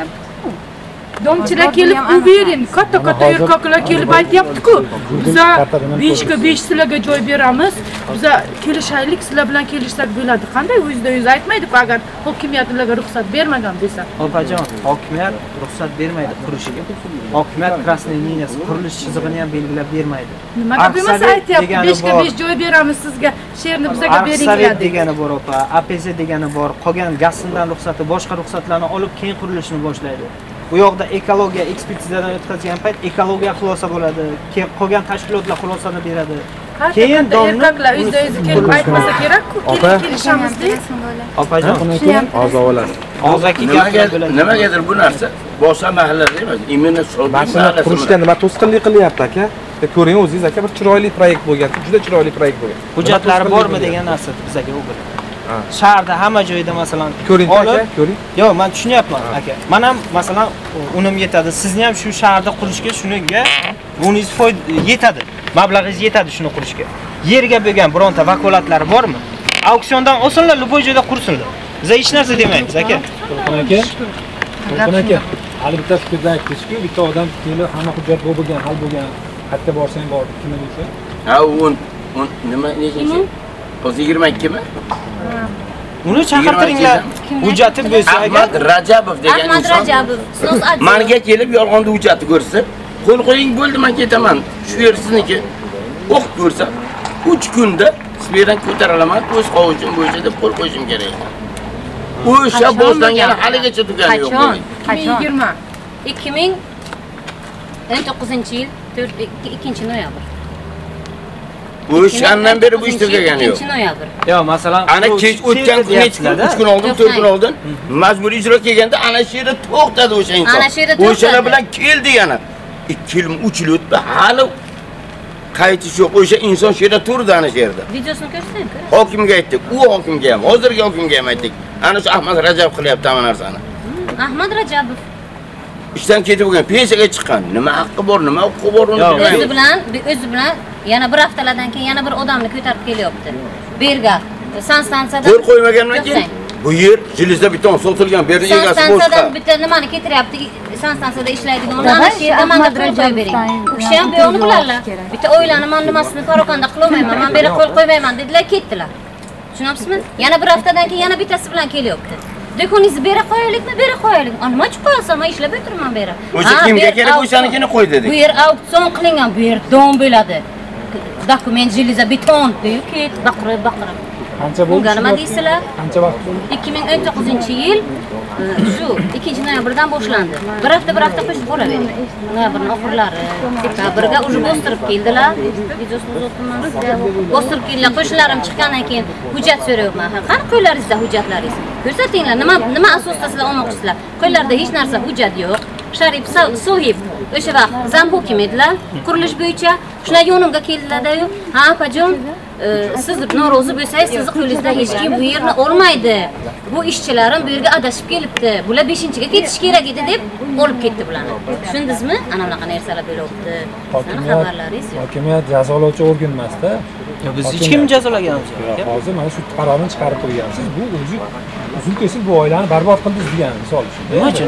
Domchilar kelib uverin, katta erkaklar kelib aytyapti-ku, biza 5 ga 5 sizlarga joy beramiz. Biza kelishaylik, sizlar bilan kelishsak bo'ladi. Qanday %100 aytmaydi-ku agar hokimiyat ularga ruxsat bermagan desa.
Opajon, hokimiyat ruxsat bermaydi qurishiga. Hokimiyat krasnoy liniyasi qurilish chizig'ini ham belgilab bermaydi.
Nimaga bo'lmasa aytyapti, 5 ga 5 joy beramiz sizga, sherni bizaga beringlar
deb. degani bor opa, APZ degani bor, qolgan gazdan ruxsati, boshqa ruxsatlarni olib keyin qurilishni boshlaydi. Bu yoqda ekologiya ekspertizadan o'tkazgan payt ekologiya xulosa bo'ladi, qolgan tashkilotlar xulosani beradi.
Keyin erkaklar %100 kelib aytmasa kerak-ku, kelishamiz deb.
Opajon,
ozovalar.
Og'zaki
nimagadir bu narsa boshqa mahallalarda emas, imенно
mashina qurishga nima to'sqinlik qilyapti aka? Ko'ring o'zingiz aka, bir chiroyli proyekt bo'lgan, juda chiroyli proyekt bo'lgan.
Hujjatlari bormi degan narsa bizaga u bir. Shaharda hamma joyda masalan
ko'ring aka, ko'ring.
Yo'q, men tushunyapman aka. Men ham masalan unim yetadi. Sizni ham shu shaharda qurishga shuniga buningiz foyda yetadi. Mablag'ingiz yetadi shuni qurishga. Yerga bo'lgan bironta vakolatlari bormi? Auksiondan olsinlar, любой joyda qursinlar. Biz hech narsa demaymiz aka.
Aka, hali bitta fikrda aytdingiz-ku, bitta odam kelib hamma hujjat bo'lgan, hal bo'lgan, qayerga borsang bor, kimni desa.
Ha, nima nechinchi? 22 mi?
Uni chaqirtiringlar. Hujjati bo'lsa agar
Ahmad Rajabov degan inson.
Ahmad Rajabov, so'z aytdi.
Menga kelib yolg'onda hujjatni ko'rsatib, qo'l qo'ying bo'ldi, men ketaman. Shu yer sizniki. O'qib ko'rsam, 3 kunda sizlardan ko'taralaman, o'z qovushim bo'yicha deb qo'l qo'yishim kerak. O'sha boshlangan haligacha tugani yo'q.
Qachon?
2019-yil 2-noyabr.
O'shandan beri bu ish tugagani yo'q.
2-noyabr.
Yo, masalan,
ana kech o'tgan kun, 3 kun oldin, 4 kun oldin majburiy ijro kelganda ana shu yerda to'xtadi o'sha inson. O'shalar bilan keldi yana. 2 yil, 3 yil o'tdi, hali qaytish yo'q. O'sha inson shu yerda turdi ana shu yerda.
Videosini ko'rsataymi?
Hokimga aytdik, u hokimga ham, hozirgi hokimga ham aytdik. Ana shu Ahmad Rajabov qilyapti hamma narsani.
Ahmad Rajabov
ishdan ketib bo'lgan, pensiyaga chiqqan. Nima haqqi bor, nima huquqi bor uni bilmayman.
O'zi bilan yana bir haftalardan keyin yana bir odamni ko'tarib kelyapti. Berga, sanstansiyada
qo'l qo'ymagandan keyin Bu yer jilizda beton sotilgan, bu yerning egasi boshqa.
Sansadan bitta nimani ketiryapti? Sansada ishlaydigan uni ana shu yerda menga qo'l qo'yib bering. U kishi ham buyog'ini bilarlar. Bitta o'ylanib, men nimasini parokanda qilolmayman, men bera qo'l qo'ymayman dedilar, ketdilar. Tushunyapsizmi? Yana bir haftadan keyin yana bittasi bilan kelyapti. Do'koningizni bera qo'yaylikmi? Bera qo'yaylik. Nima uchun qo'yasan? Men ishlab o'tiraman bera.
O'sha kimga kerak o'shanikini qo'y dedik.
Bu yer auksion qilingan, bu yer dom bo'ladi. Dokument jiliza beton deb ket, baqirib.
Qancha bo'ldi?
Nima deysizlar?
Qancha vaqt bo'ldi?
2019-yil shu 2-noyabrdan boshlandi. Bir hafta qo'shib bo'laverdi. Noyabrning oxirlari, dekabrga уже bostirib keldilar. Videosini uzatdim sizga. Bostirib keldilar. Qo'shinlarim chiqqandan keyin hujjat so'rayapman. Qani qo'llaringizda hujjatlaringiz? Ko'rsatinglar, nima asosda sizlar olmoqchisizlar? Qo'llarda hech narsa hujjat yo'q. Sharif Sohib o'sha vaqt zam hokim edilar, qurilish bo'yicha. Shuna yonimga keldilar-da-yu, "Ha, opajon, siz norozi bo'lsangiz, sizni qo'lingizda hech kim bu yerni olmaydi. Bu ishchilarim bu yerga adashib kelibdi. Bular 5-ga ketish kerak edi" deb olib ketdi bularni. Tushundingizmi? Ana bunaqa narsalar bo'lyapti. Sizning xabarlaringiz yo'q.
Hokimiyat jazolovchi organ emas-da.
Biz hech kimni jazolaganimiz yo'q.
Hozir mana shu qarorni chiqarib qo'ygansiz. Bu o'zi uzun-kesil bu oilani barbod qildingiz degan misol shunda.
Nima uchun?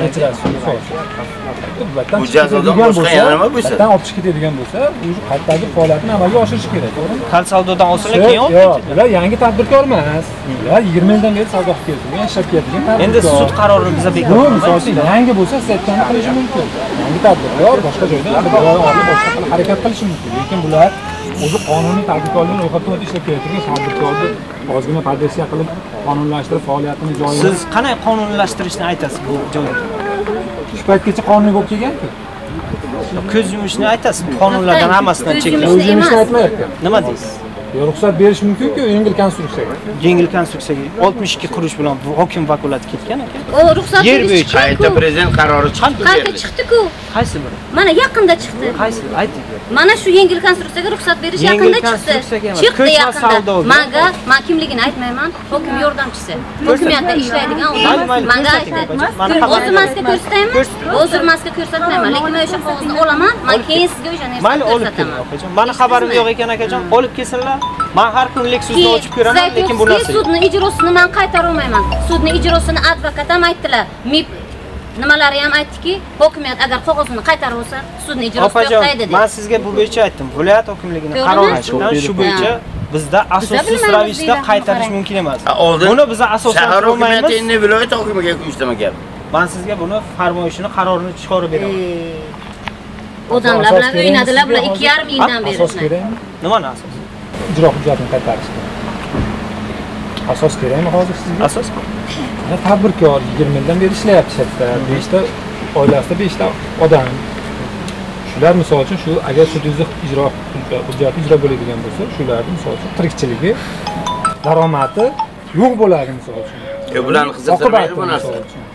Bu jazodan boshqa yana nima bo'lsa?
Battan olib chiqib ketadigan bo'lsa, u qaytdagi faoliyatini amalga oshirish kerak, to'g'rimi?
Hal savdodan olsalar keyin olib
yo'q, ular yangi tadbirkor emas. Ular 20 yildan beri savdo qilib kelgan, ishlab kelgan tadbirkor.
Endi sud qarorini biza bekor
qilamiz. Misol uchun yangi bo'lsa, siz aytganini qilishi mumkin. Yangi tadbirkor boshqa joydan olib boshqa qilib harakat qilishi mumkin. Lekin bular o'zi qonuniy tadbirkorlikni ro'yxatdan o'tib ishlab kelayotgan tadbirkorni ozgina progressiya qilib qonunlashtirib faoliyatini joyiga.
Siz qanday qonunlashtirishni aytasiz bu joyda?
Shu paytgacha qonuniy bo'lib kelgan-ku.
Ko'z yumishni aytasiz, qonunlardan hammasidan cheklash.
Ko'z yumishni aytmayapti.
Nima deysiz?
Ruxsat berish mumkin-ku yengil konstruksiyaga.
Yengil konstruksiyaga 62 qurish bilan hokim vakolati ketgan ekan.
O ruxsat
yer bo'yicha
qayta prezident qarori chiqdi.
Qayta chiqdi-ku.
Qaysi biri?
Mana yaqinda chiqdi.
Qaysi? Ayting.
Mana shu yengil konstruksiyaga ruxsat berish yaqinda chiqdi. Chiqdi yaqinda. Men kimligini aytmayman. Hokim yordamchisi. Hokimiyatda ishlaydigan odam. Menga aytdi. O'zim maska ko'rsataymi? O'zim maska ko'rsatmayman, lekin men o'sha qog'ozni olaman. Men keyin sizga o'sha narsani ko'rsataman.
Akajon, meni xabarim yo'q ekan akajon. Olib kelsinlar. Men har kun Lexusni ochib ko'raman, lekin bu narsa.
Sudning ijrosini men qaytara olmayman. Sudning ijrosini advokat ham aytdilar. MIP nimalari ham aytdiki, hokimiyat agar qog'ozni qaytarib olsa, sudning ijrosi to'xtaydi dedi.
Men sizga bu bo'yicha aytdim. Viloyat hokimligining qarori chiqqan, shu bo'yicha bizda asossiz ravishda qaytarish mumkin emas. Buni biz asosan olmaymiz.
Hokimiyat endi viloyat hokimiga uyushtirma gap.
Men sizga buni farmoyishini, qarorini chiqarib beraman.
Odamlar bilan o'ynadilar, bular 2,5 yildan beri.
Asos kerakmi?
Nimani asos?
Ijro hujjatini qaytarishga. Asos kerakmi hozir sizga?
Asos?
Tadbirkor 20 yildan beri ishlayapti shatda. 5 ta oilasida 5 ta odam. Shular misol uchun shu agar sudingizda ijro hujjati ijro bo'ladigan bo'lsa, shularning misol uchun tirikchiligi, daromadi yo'q bo'ladi misol uchun.
Bularni qiziqtirmaydi bu narsa.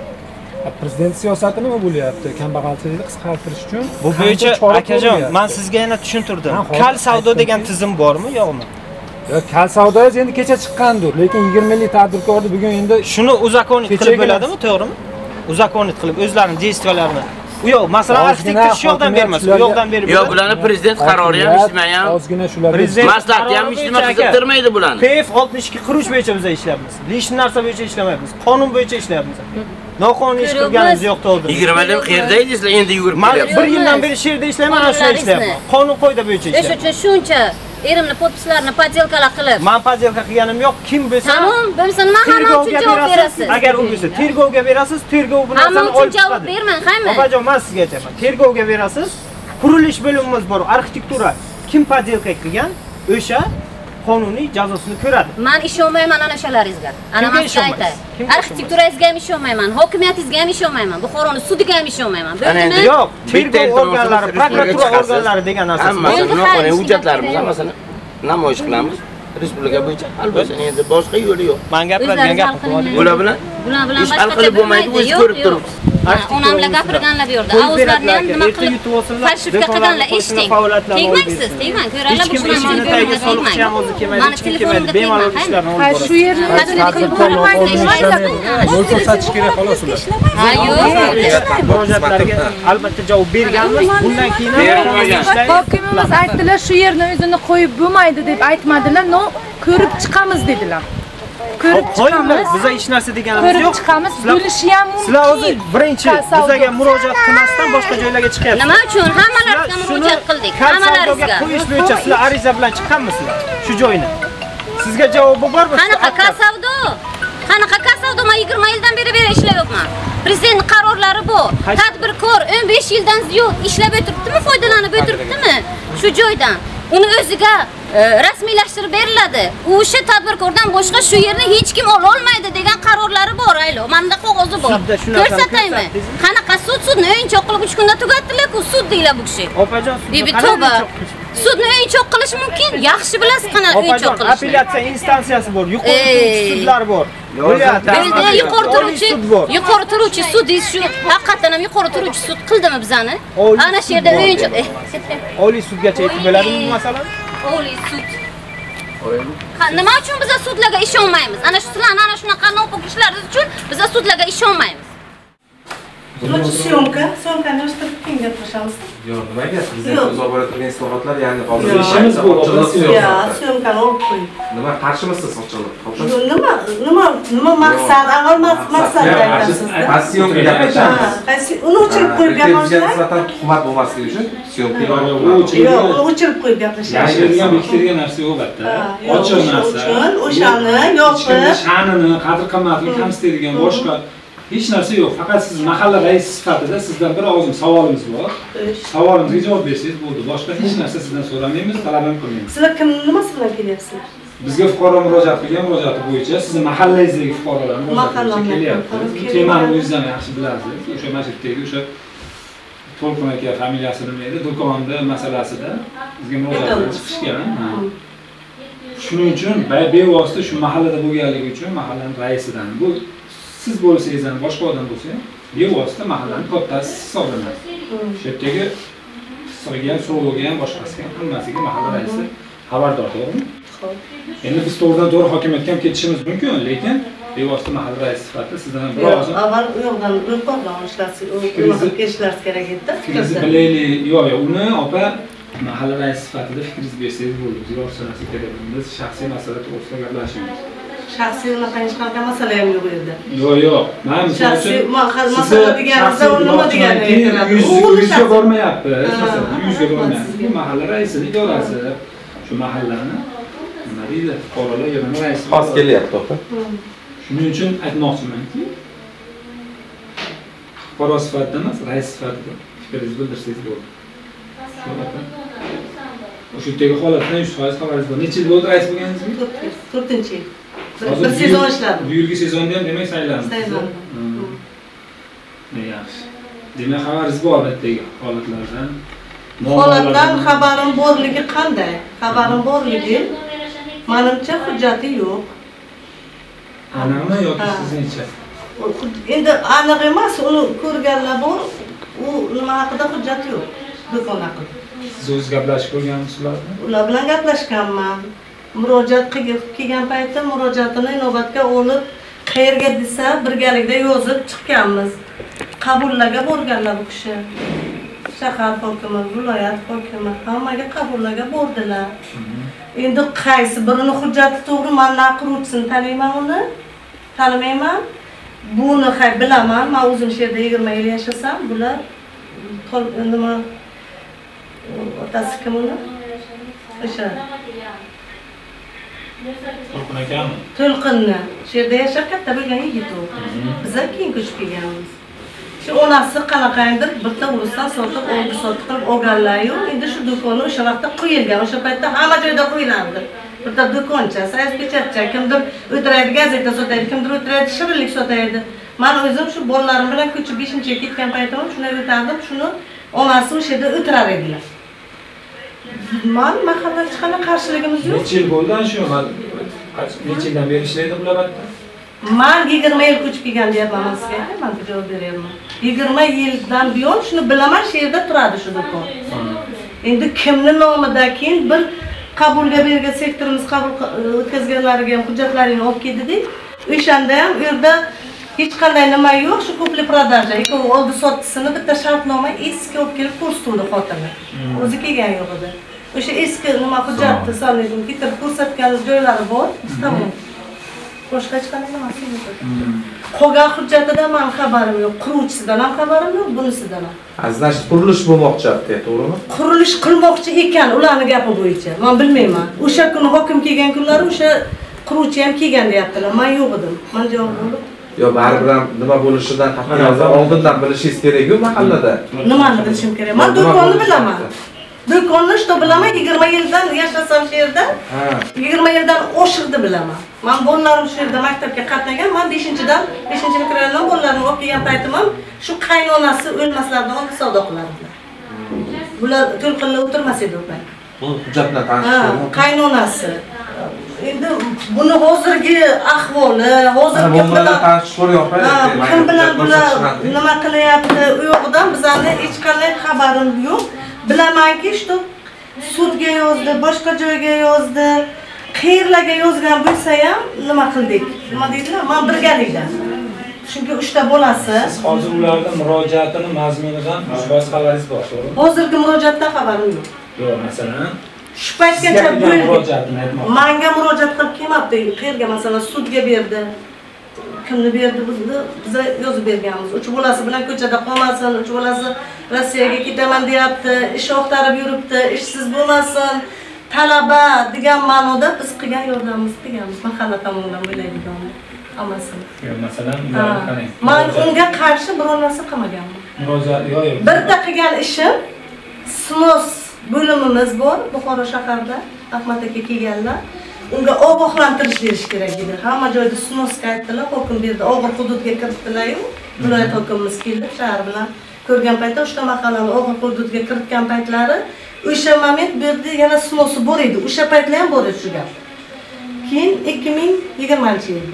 Prezident siyosati nima bo'lyapti? Kambag'alchilikni qisqartirish uchun
bu bo'yicha akajon, men sizga yana tushuntirdim. Kal savdo degan tizim bormi, yo'qmi?
Yo'q, kal savdoyingiz endi kecha chiqqandir, lekin 20 yillik tadbirkorni bugun endi
shuni uzakonit qilib bo'ladimi, to'g'rimi? Uzakonit qilib o'zlarining действияларni. U yo'q, masalan, arxitektor shu yoqdan bermas, bu yoqdan berib.
Yo'q, bularni prezident qarori ham ishlayman.
Ozgina shular
maslahati ham ishlama qiziqtirmaydi bularni.
PF 62 qurish bo'yicha biz ishlayapmiz. Lekin narsa bo'yicha ishlamaymiz. Qonun bo'yicha ishlayapmiz. Noqonuniy ish qilganingiz yo'q to'g'ri.
20 yil qayerdaydingizlar endi yugurib kelyapsiz.
Men 1 yildan beri shu yerda ishlayman, ana shuni ishlayapman. Qonun qoida bo'yicha ishlayapman.
O'sha uchun shuncha erimni podpislarini poddelkalar qilib.
Men poddelka qilganim yo'q. Kim bo'lsa,
tamom, bo'lsa nima hamma uchun javob berasiz.
Agar u bo'lsa, tergovga berasiz, tergov bu narsani olib chiqadi.
Javob bermang, qaymi?
Opajon, men sizga aytaman. Tergovga berasiz. Qurilish bo'limimiz bor, arxitektura. Kim poddelka qilgan, o'sha qonuniy jazosini ko'radi.
Men ishonmayman ana shalaringizga. Ana men sizga aytay. Arxitekturangizga ham ishonmayman, hokimiyatingizga ham ishonmayman, Buxoroning sudiga ham ishonmayman.
Endi yo'q, tergov organlari, prokuratura organlari degan narsa.
Hammasini hujjatlarimiz hammasini namoyish qilamiz. Respublika bo'yicha albatta endi boshqa yo'li yo'q.
Men gapiradigan gap
bular bilan ish hal qilib bo'lmaydi, o'zi ko'rib turibsiz.
Onamlar gapirganlar bu yerda. Ovozlarni ham nima qilib falsifika qilganlar eshiting. Tegmang siz, tegmang. Ko'ranglar bu shuni ma'lum bo'lmaydi, tegmang. Mani telefonimga
bemalol ishlarni olib boradi.
Shu yerni qilib bo'lmaydi, ishlaydi.
yo'l ko'rsatish kerak xolos ular.
Ha, yo'q.
Murojaatlarga albatta javob berganmiz. Bundan keyin
hokimimiz aytdilar, shu yerni o'zini qo'yib bo'lmaydi deb aytmadilar, no ko'rib chiqamiz dedilar. ko'rib chiqamiz.
Biz hech narsa deganimiz
Ko'rib
yo'q.
chiqamiz, bo'lishi ham mumkin.
Sizlar o'zi birinchi bizga murojaat qilmasdan boshqa joylarga chiqyapsiz.
Nima uchun hammalaringizga murojaat qildik? Hammalaringizga.
Qo'yish bo'yicha sizlar ariza bilan chiqqanmisizlar shu joyni? Sizga javobi bormi?
Qanaqa kasavdo? Qanaqa kasavdo? Men 20 yildan beri ishlayapman. Prezident qarorlari bu. Tadbirkor 15 yildan ziyod ishlab o'tiribdimi, foydalanib o'tiribdimi shu joydan? Uni o'ziga rasmiylashtirib beriladi. O'sha tadbirkordan boshqa shu yerni hech kim ola olmaydi degan qarorlari bor, aylo. Menda qog'ozi bor. Ko'rsataymi? Qanaqa sudni o'yinchoq qilib 3 kunda tugatdilar-ku, sud deylar bu kishi.
Opajon,
Bibi to'ba. Sudni o'yinchoq qilish mumkin. Yaxshi bilasiz qanaqa o'yinchoq qilishni.
Apellyatsiya instansiyasi bor, yuqori sudlar bor.
Yuqori turuvchi sud shu haqiqatan ham yuqori turuvchi sud qildimi bizani? Ana shu yerda o'yinchoq.
Oliy sudgacha yetib bo'ladimi bu masalan?
Oliy sud. Nima uchun biz sudlarga ishonmaymiz? Ana shu sizlarning ana shunaqa no'pok ishlaringiz uchun biz sudlarga ishonmaymiz.
Syomkani o'stirib keyin gaplashamiz.
Yo'q, nimaga? Bizning uzoq bo'la turgan islohotlar, ya'ni hozir
ishimiz bu.
Syomkani olib qo'ying.
Nima qarshimisiniz soqchilik?
Nima maqsad? Avval maqsadni aytasiz.
Syomka gaplashamiz.
Uni o'chirib qo'yib gaplashamiz.
Nisbatan tuhmat bo'lmasligi uchun syomka
Yo'q, o'chirib qo'yib gaplashamiz.
Yashirgan, bektirgan narsa yo'q albatta. Ochiq narsa.
O'shani yopib,
sha'nini, qadr-qimmatini kamsitadigan boshqa hech narsa yo'q. Faqat siz mahalla raisi sifatida sizdan bir og'zim savolimiz bor. Savolimizga javob bersangiz bo'ldi. Boshqa hech narsa sizdan so'ramaymiz, talab ham qilmaymiz.
Sizlar nimasi bilan kelyapsizlar?
Bizga fuqaro murojaat qilgan murojaati bo'yicha sizni mahallangizdagi fuqarolar murojaat kelyapti. Temani o'zingizdan yaxshi bilasiz. O'sha masjiddagi o'sha To'lqin aka familiyasini bilmaydi, do'konni masalasida bizga murojaat chiqishgan. Shuning uchun bevosita shu mahallada bo'lganligi uchun mahallaning raisidan bu siz bo'lsangiz ham boshqa odam bo'lsa ham bevosita mahallaning kattasi hisoblanadi. Shu yerdagi issigiga ham, sovug'iga ham, boshqasiga ham hammasiga mahalla raisi xabardor, to'g'rimi? Endi biz to'g'ridan-to'g'ri hokimiyatga ham ketishimiz mumkin, lekin bevosita mahalla raisi sifatida sizdan ham bir og'zim
avval u yoqdan ro'yxatdan kelishlari kerak edi.
Fikringizni bilaylik. Yo'q, uni opa mahalla raisi sifatida fikringizni bersangiz bo'ldi. Biz orsanasi kerak. Biz shaxsiy masala to'g'risida gaplashamiz.
Shaxsiy unaqa hech qanaqa masala ham yo'q edi.
Yo'q. Men misol uchun
masala deganimizda u nima degani aytiladi?
Uyga bormayapti. Uyga bormayapti. Bu mahalla raisining idorasi. Shu mahallani nima deydi? Fuqarolar yig'ini raisi.
Xos kelyapti, opa.
Shuning uchun aytmoqchimanki, fuqaro sifatida emas, rais sifatida fikringizni bildirsangiz bo'ldi. O'sha yerdagi holatdan 100% xabaringiz bor. Necha yil bo'ldi rais bo'lganingizga?
4-yil. Bir sezon ishladim.
Bu yilgi sezonda ham demak saylandingiz. Yaxshi. Demak xabaringiz bor albatta holatlardan.
Holatdan xabarim borligi qanday? Xabarim borligi menimcha hujjati yo'q.
Aniqmi yoki sizningcha?
Endi aniq emas, uni ko'rganlar bor. U nima haqida hujjat yo'q. Do'kon haqida.
Siz o'zingiz gaplashib ko'rganmisizlarmi?
Ular bilan gaplashganman. Murojaat qilgan paytda murojaatini inobatga olib, qayerga desa birgalikda yozib chiqqanmiz. Qabullarga borganlar bu kishi. Shahar hokimi, viloyat hokimi hammaga qabullarga bordilar. Endi qaysi birini hujjati to'g'ri, men naqruvchisini taniyman uni. Tanimayman. Buni bilaman. Men o'zim shu yerda 20 yil yashasam, bular nima otasi kim uni? O'sha
To'lqin akami?
To'lqinni. Shu yerda yashab katta bo'lgan yigit u. Bizlar keyin ko'chib kelganmiz. Shu onasi qanaqandir bitta urusdan sotib, oldi sotib qilib olganlar-yu, endi shu do'konni o'sha vaqtda qo'yilgan. O'sha paytda hamma joyda qo'yilardi. Bitta do'koncha, sayz pechatcha, kimdir o'tiraydi, gazeta sotaydi, kimdir o'tiraydi, shirinlik sotaydi. Men o'zim shu bolalarim bilan ko'chib 5-ga ketgan paytimda shunday o'tardim, shuni onasi o'sha yerda o'tirar edilar. Men mahalla hech qanday qarshiligimiz yo'q.
Necha yil bo'ldi shu? Necha yildan beri ishlaydi bular yerda?
Men 20 yil ko'chib kelgan deyapman sizga, men javob beryapman. 20 yildan buyon shuni bilaman, shu yerda turadi shu do'kon. Endi kimning nomidan keyin bir qabulga bergan sektorimiz qabul o'tkazganlariga ham hujjatlarini olib keldik. O'shanda ham u yerda hech qanday nima yo'q, shu ko'pli prodaja. Ikkovi oldi sottisini bitta shartnoma eski olib kelib ko'rsatdi xotini. O'zi kelgan yo'q edi. O'sha eski nima hujjatni sonligini keltirib ko'rsatgan joylari bor. Tamom. Boshqa hech qanday nimasi yo'q. Qolgan hujjatidan men xabarim yo'q, quruvchisidan ham xabarim yo'q, bunisidan ham.
Значит, qurilish bo'lmoqchi, to'g'rimi?
Qurilish qilmoqchi ekan ularning gapi bo'yicha. Men bilmayman. O'sha kuni hokim kelgan kunlari o'sha quruvchi ham kelgan deyaptilar. Men yo'q edim. Men javob bo'lib.
Yo, baribir ham nima bo'lishidan qat'iy nazar oldindan bilishingiz kerak-ku mahallada.
Nimani bilishim kerak? Men do'konni bilaman. Do'konni что bilaman, 20 yildan yashasam shu yerda. 20 yildan oshiqdi bilaman. Men bolalarim shu yerda maktabga qatnagan, men 5-dan 5-mikrorayondan bolalarimni olib kelgan paytim ham shu qaynonasi o'lmaslaridan oldin savdo qilardilar. Bular to'lqinlar o'tirmas edi u payt.
Bu hujjatlar tanishtirdim.
Qaynonasi. Endi buni hozirgi ahvoli, hozirgi
bilan tanishib ko'ryapman.
Kim bilan bular nima qilyapti, u yo'g'idan bizlarning hech qanday xabarim yo'q. Bilamanki, что sudga yozdi, boshqa joyga yozdi, qayerlarga yozgan bo'lsa ham nima qildik? Nima deydilar? Men birgalikda. Chunki 3 ta bolasi.
Siz hozir ularning murojaatini mazmunidan o'z xabaringiz bor, to'g'rimi?
Hozirgi murojaatdan xabarim yo'q.
Yo'q, masalan,
shu paytgacha
murojaatini aytmoqchi.
Menga murojaat qilib kelmabdi. Qayerga masalan sudga berdi. Kimni berdi bizni? Biz yozib berganmiz. 3 bolasi bilan ko'chada qolmasin, 3 bolasi Rossiyaga ketaman deyapti, ish oqtarib yuribdi, ishsiz bo'lmasin, talaba degan ma'noda biz qilgan yordamimizni qilganmiz. Mahalla tomonidan bo'laydigan hammasini.
Yo'q, masalan, qarang.
Men unga qarshi biror narsa qilmaganman.
Murojaat yo'q.
Bitta qilgan ishim snos bo'limimiz bor Buxoro shaharda, Ahmad aka kelganlar. Unga ogohlantirish berish kerak edi. Hamma joyda snosga aytdilar, hokim berdi, og'ir hududga kiritdilar-yu, viloyat hokimimiz keldi shahar bilan ko'rgan paytda o'sha mahallani og'ir hududga kiritgan paytlari o'sha moment bu yerda yana snosi bor edi. O'sha paytlar ham bor edi shu gap. Keyin 2020-yilda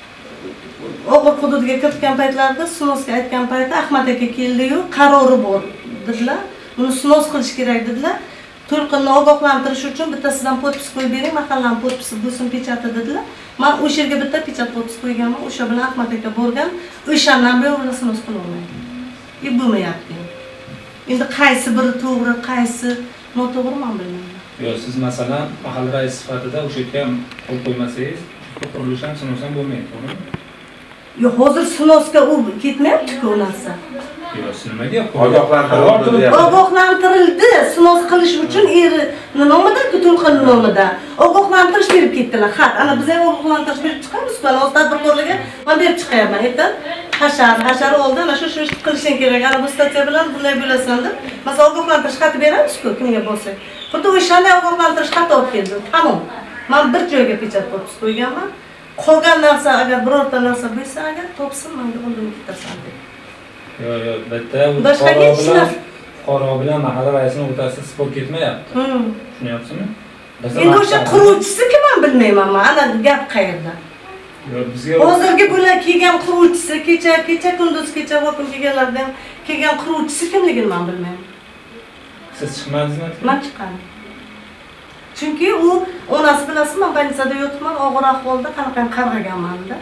og'ir hududga kiritgan paytlarda snosga aytgan paytda Ahmad aka keldi-yu, qarori bor dedilar. Buni snos qilish kerak dedilar. To'lqinni ogohlantirish uchun bittasidan podpis qo'yib bering, mahallaning podpisi bo'lsin, pechati dedilar. Men o'sha yerga bitta pechat podpis qo'yganman. O'sha bilan Ahmad aka borgan. O'shandan beri ular snos qila olmaydi. Bo'lmayapti. Endi qaysi biri to'g'ri, qaysi noto'g'ri men bilmayman.
Yo'q, siz masalan mahalla raisi sifatida o'sha yerga qo'l qo'ymasangiz, qurilish ham snos ham bo'lmaydi, to'g'rimi?
Yo'q, hozir snosga u ketmayapti-ku u narsa.
Yo'q, nima deyapti?
Ogohlantirildi. Snos qilish uchun eri nomidan-ku to'lqin nomidan ogohlantirish berib ketdilar. Xat, ana biz ham ogohlantirish berib chiqamiz, mana tadbirkorlarga men berib chiqyapman. Aytdim, hashar oldi, ana shu ish qilishing kerak. Ana bu statiya bilan bunday bo'lasan deb, biz ogohlantirish xati beramiz-ku kimga bo'lsa. Xuddi o'shanday ogohlantirish xati olib keldi. Tamom. Men bir joyga pechat podpis qo'yganman. Qolgan narsa agar birorta narsa bo'lsa, agar topsin, menga undan ketasan deb.
Yo'q, bitta fuqaro bilan mahalla raisini o'rtasida spor ketmayapti. Tushunyapsizmi?
Endi o'sha quruvchisi kim men bilmayman, ana gap qayerda?
Yo'q, bizga
hozirgi bular kelgan quruvchisi, kecha kunduz hokim kelganlarda ham kelgan quruvchisi kimligini men bilmayman.
Siz chiqmadingizmi?
Men chiqqanim. Chunki u onasi bilasizmi, men больницада yotibman, og'ir ahvolda qanaqangi qarg'aganman-da.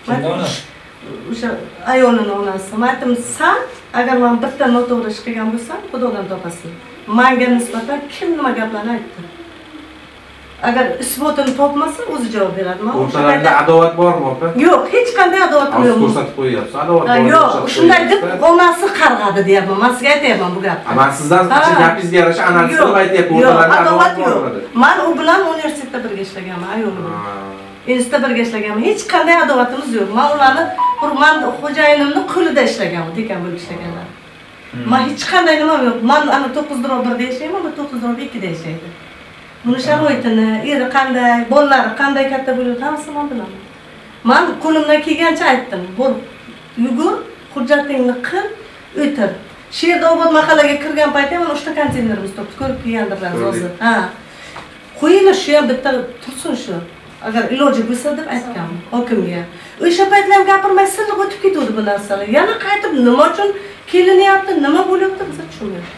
O'sha ayolning onasi. Men aytdim, "Sen agar men bitta noto'g'ri ish qilgan bo'lsam, Xudodan topasan." Menga nisbatan kim nima gaplarni aytdi? Agar isbotini topmasa, o'zi javob beradi. Men
o'rtalarida adovat bormi, opa?
Yo'q, hech qanday adovat yo'q.
Ko'rsatib qo'yapsiz, adovat bor.
Yo'q, shunday deb onasi qarg'adi deyapman. Men sizga aytayapman bu gapni.
Men sizdan gapingizga yarasha analiz qilib aytayapman, o'rtalarida adovat yo'q.
Men u bilan universitetda birga ishlaganman, ayol bilan. Institutda birga ishlaganman. Hech qanday adovatimiz yo'q. Men ularni xo'jayinimni qo'lida ishlaganman, dekan bo'lib ishlaganlar. Men hech qanday nima yo'q. Men ana 9/1 da yashayman, bu 9/2 da yashaydi. Buni sharoitini, eri qanday, bolalari qanday katta bo'ladi, hammasini men bilaman. Men qo'limdan kelgancha aytdim. Bo'l, yugur, hujjatingni qil, o'tir. Shu yerda Obod mahallaga kirgan paytda men 3 ta konteynerimiz topib ko'rib kelgandirlar hozir. Ha. Qo'yinglar shu ham bitta tursin shu. Agar iloji bo'lsa deb aytganman hokimga. O'sha paytlar gapirmay silliq o'tib ketdi bu narsalar. Yana qaytib nima uchun kelinyapti, nima bo'lyapti biz tushunmaymiz.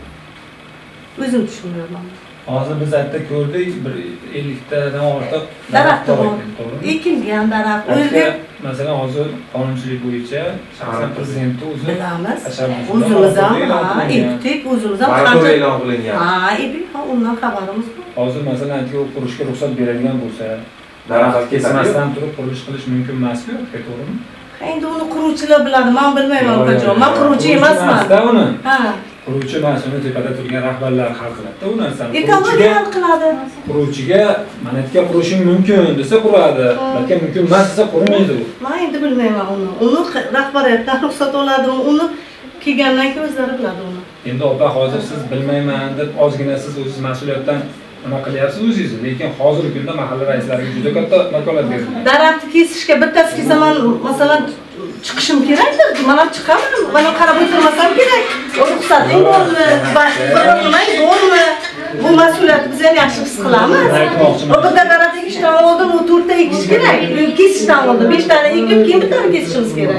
O'zim tushunmayman.
Hozir biz aytda ko'rdik, bir 50 tadan ortiq
daraxt bor. Ekilgan daraxt. O'zga
masalan hozir qonunchilik bo'yicha shaxsan prezidentni o'zi
bilamiz. O'zimiz ham ekdik, o'zimiz ham
qancha e'lon qilingan.
Ha, undan xabarimiz bor.
Hozir masalan qurishga ruxsat beradigan bo'lsa,
daraxt
kesmasdan turib qurilish qilish mumkin emas-ku, to'g'rimi?
Endi uni quruvchilar biladi, men bilmayman ukajon. Men quruvchi emasman. Ha.
Quruvchi mas'ulni tepada turgan rahbarlar hal qiladi-da u narsani.
Ekologiya hal qiladi.
Quruvchiga mana yerga qurishing mumkin desa quradi, balki mumkin emas desa qurmaydi u.
Men endi bilmayman uni. Uni rahbariyatdan ruxsat oladimi? Uni kelgandan keyin o'zlari biladi uni.
Endi opa hozir siz bilmayman deb ozgina siz o'zingiz mas'uliyatdan nima qilyapsiz o'zingiz, lekin hozirgi kunda mahalla raislariga juda katta vakolat berilgan.
Daraxtni kesishga bittasi kelsa men masalan chiqishim kerakdir. Men ham chiqaman, men qarab o'tirmasam kerak. Ruxsating bormi? Bilmay bormi? Bu mas'uliyat biz ham yaxshi his qilamiz. Bu bitta daraxt ekishdan oldin u 4 ta ekish kerak. Kesishdan oldin 5 tani ekib, keyin bittani kesishimiz kerak.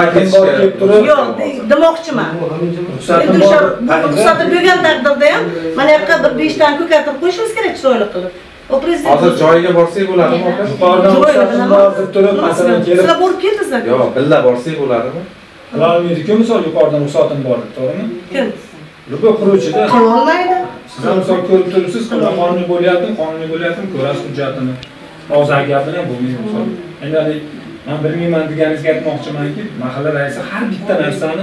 Yo'q, demoqchiman. Endi o'sha ruxsat bergan taqdirda ham mana yoqqa bir 5 tani ko'katib qo'yishimiz kerak chiroyli qilib. O prezident
hozir joyiga borsak bo'ladimi aka?
Yuqoridan ruxsatni bor deb turib, masalan kelib.
Sizlar borib keldingizlar.
Yo'q, billa borsak bo'ladimi?
Qilolmaydi-ku, misol yuqoridan ruxsatim bor deb, to'g'rimi?
Kim?
Lupa quruvchida.
Qilolmaydi.
Siz ham misol ko'rib turibsiz, qonuniy bo'lyapti, ko'rasiz hujjatini. Hozir gap bilan bo'lmaydi misol. Endi men bilmayman deganingizga aytmoqchimanki, mahalla raisi har bitta narsani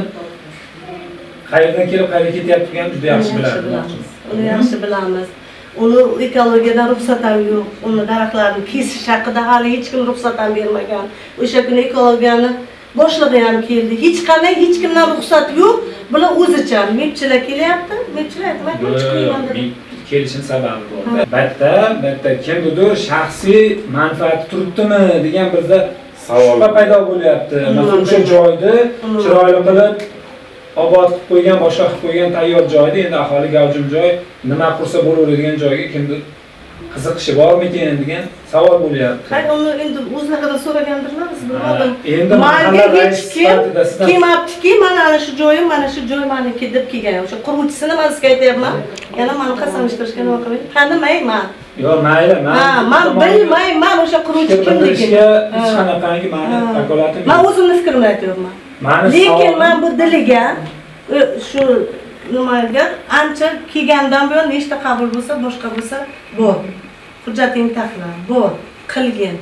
qayerdan kelib qayerga ketyapti degan juda yaxshi biladi.
Uni yaxshi bilamiz. Uni ekologiyadan ruxsat ham yo'q. Uni daraxtlarni kesish haqida hali hech kim ruxsat ham bermagan. O'sha kuni ekologiyani boshlig'i ham keldi. Hech qanday hech kimdan ruxsat yo'q. Bular o'zicha mepchilar kelyapti. Mepchilar aytmaydi, chiqmayman deb.
Kelishim sababi bor. Bitta kimdir shaxsiy manfaati turibdimi degan bizda savol paydo bo'lyapti. Masalan, o'sha joyda chiroyli qilib obod qilib qo'ygan, boshqa qilib qo'ygan tayyor joyda endi aholi gavjum joy nima qursa bo'laveradigan joyga kimdir qiziqishi bormikin degan savol bo'lyapti.
Hayır, uni endi o'zlaridan so'ragandirlar, biz bilmadim.
Endi
mahalla raisi kelmabdiki, mana shu joyim, mana shu joy meniki deb kelgan. O'sha quruvchisini men sizga aytayapman. Yana meni qasamlashtirishga nima qilmaydi? Tanimayman.
Yo'q, mayli,
men bilmayman o'sha quruvchi kimligini.
Hech qanaqangi meni vakolatim yo'q.
Men o'zimni fikrimni aytyapman. Lekin men bu diliga shu nimaga ancha kelgandan buyon nechta qabul bo'lsa, boshqa bo'lsa, bor. Hujjating taqlar, bor, qilgin.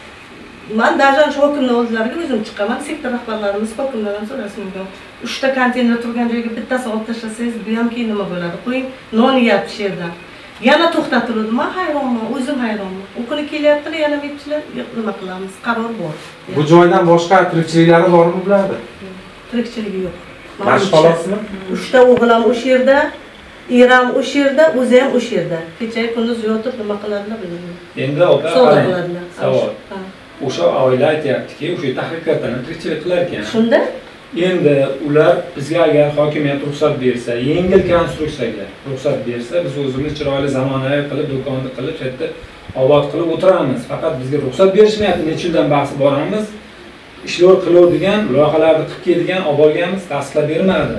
Men dajon shu hokimning o'zlariga o'zim chiqaman, sektor rahbarlarimiz hokimdan ham so'rasin. 3 ta konteyner turgan joyga bittasi olib tashlasangiz, bu ham keyin nima bo'ladi? Qo'ying, non yeyapti shu yerdan. Yana to'xtatiladi. Men hayronman, o'zim hayronman. U kuni kelyaptilar, yana mepchilar, nima qilamiz? Qaror bor.
Bu joydan boshqa tirikchiliklari bormi bularda?
Tirikchiligi yo'q.
Mashq olasizmi?
3 ta o'g'lim o'sha yerda, eram o'sha yerda, o'zi ham o'sha yerda. Kecha kunduz yotib nima qiladilar bilmayman.
Endi opa, savol. O'sha oila aytayaptiki, o'sha yerda haqiqatan tirikchilik qilar ekan.
Shunda
endi ular bizga agar hokimiyat ruxsat bersa, yengil konstruksiyaga ruxsat bersa, biz o'zimiz chiroyli zamonaviy qilib, do'konni qilib, shu yerda obod qilib o'tiramiz. Faqat bizga ruxsat berishmayapti. Necha yildan bahs boramiz. Ishlar qiladigan, loyihalarni qilib kelgan, olib olganmiz, tasdiqlab bermadi.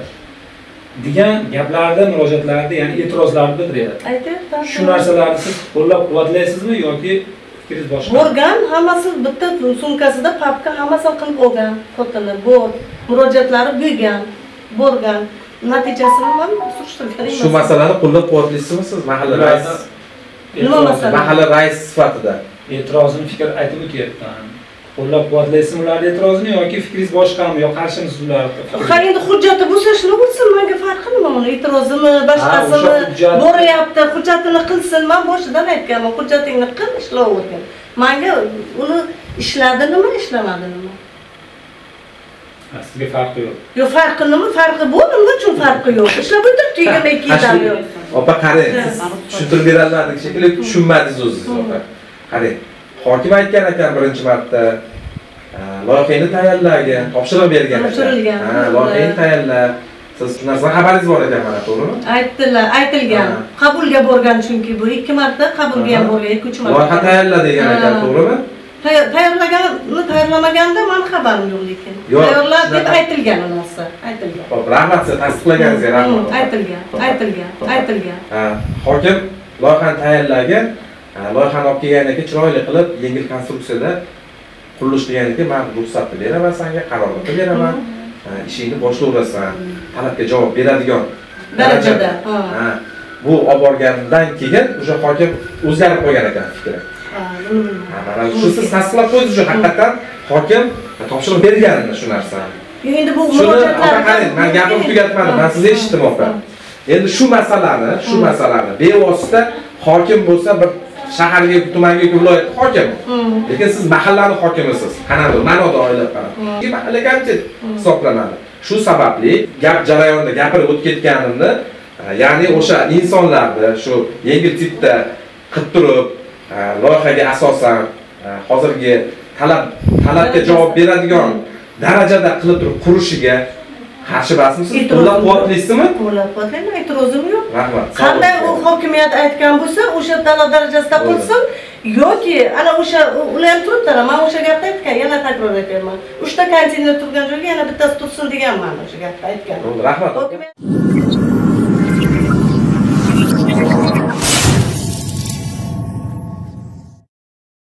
degan gaplarda, murojaatlarda, ya'ni e'tirozlarni bildiryapti.
Aytyapti.
Shu narsalarni siz qo'llab-quvvatlaysizmi yoki fikringiz boshqa?
Borgan, hammasi bitta sumkasida papka hammasini qilib olgan. Xotini bor, murojaatlari bo'lgan, borgan. Natijasini men surishtirgan.
Shu masalani qo'llab-quvvatlaysizmi siz mahalla raisi?
Nima masala?
Mahalla raisi sifatida.
E'tirozini fikr aytib o'tyapman. Qo'llab-quvvatlaysizmi ularning e'tirozini yoki fikringiz boshqami yo qarshimisiz ularga?
Ha, endi hujjati bo'lsa shuni bo'lsin, menga farqi nima uni? E'tirozimi, boshqasimi boryapti, hujjatini qilsin. Men boshidan aytganman, hujjatingni qil, ishlab o'tgin. Menga uni ishladinimi, ishlamadinimi?
Sizga farqi yo'q.
Yo'q, farqi nima? Farqi bor, nima uchun farqi yo'q? Ishlab o'tiribdi, 22 yildan yo'q.
Opa, qarang, siz tushuntirib beradilar shekilli tushunmadingiz o'zingiz, opa. Qarang, hokim aytgan ekan birinchi marta loyihani tayyorlagan, topshiriq bergan ekan. Ha, loyihani tayyorla. Siz shu narsadan xabaringiz bor ekan mana, to'g'rimi?
Aytdilar, aytilgan. Qabulga borgan chunki bu 2 marta qabulga ham borgan, 2-3 marta.
Loyiha tayyorla degan ekan, to'g'rimi?
Tayyorlamaganda men xabarim yo'q lekin. Tayyorlab deb aytilgan u narsa, aytilgan.
Xo'p, rahmat, siz tasdiqlaganingizga rahmat.
Aytilgan.
Ha, hokim loyihani tayyorlagan, loyihani olib kelganidan keyin chiroyli qilib, yengil konstruksiyada qurilish deganidan keyin men ruxsatni beraman senga, qarorni beraman. Ishingni boshlayverasan, talabga javob beradigan
darajada.
Ha. Bu olib borgandan keyin o'sha hokim o'zgarib qo'ygan ekan fikri.
Shuni bilmayman.
Mana shu siz tasdiqlab qo'ydingiz shu haqiqatan hokim topshiriq berganini shu narsani.
Endi bu
Shuni
murojaatlar
qarang, men gapimni tugatmadim. Men sizni eshitdim opa. Endi shu masalani bevosita hokim bo'lsa bir shaharga, tumanga, viloyat hokimi. Lekin siz mahallani hokimisiz. Qanaqa ma'noda oylab qarang. Mahalla kamchilik hisoblanadi. Shu sababli gap jarayonida gapirib o'tib ketganimni, ya'ni o'sha insonlarni shu yengil tipda qilib turib, loyihaga asosan hozirgi talabga javob beradigan darajada qilib turib qurishiga qarshi emasmisiz? Qo'llab-quvvatlaysizmi?
Qo'llab-quvvatlayman, e'tirozim yo'q.
Rahmat.
Qanday u hokimiyat aytgan bo'lsa, o'sha talab darajasida qilsin yoki ana o'sha ular ham turibdilar. Men o'sha gapni aytgan, yana takror aytaman. 3 ta konteyner turgan joyga yana bittasi tursin deganman o'sha gapni aytgan.
Rahmat.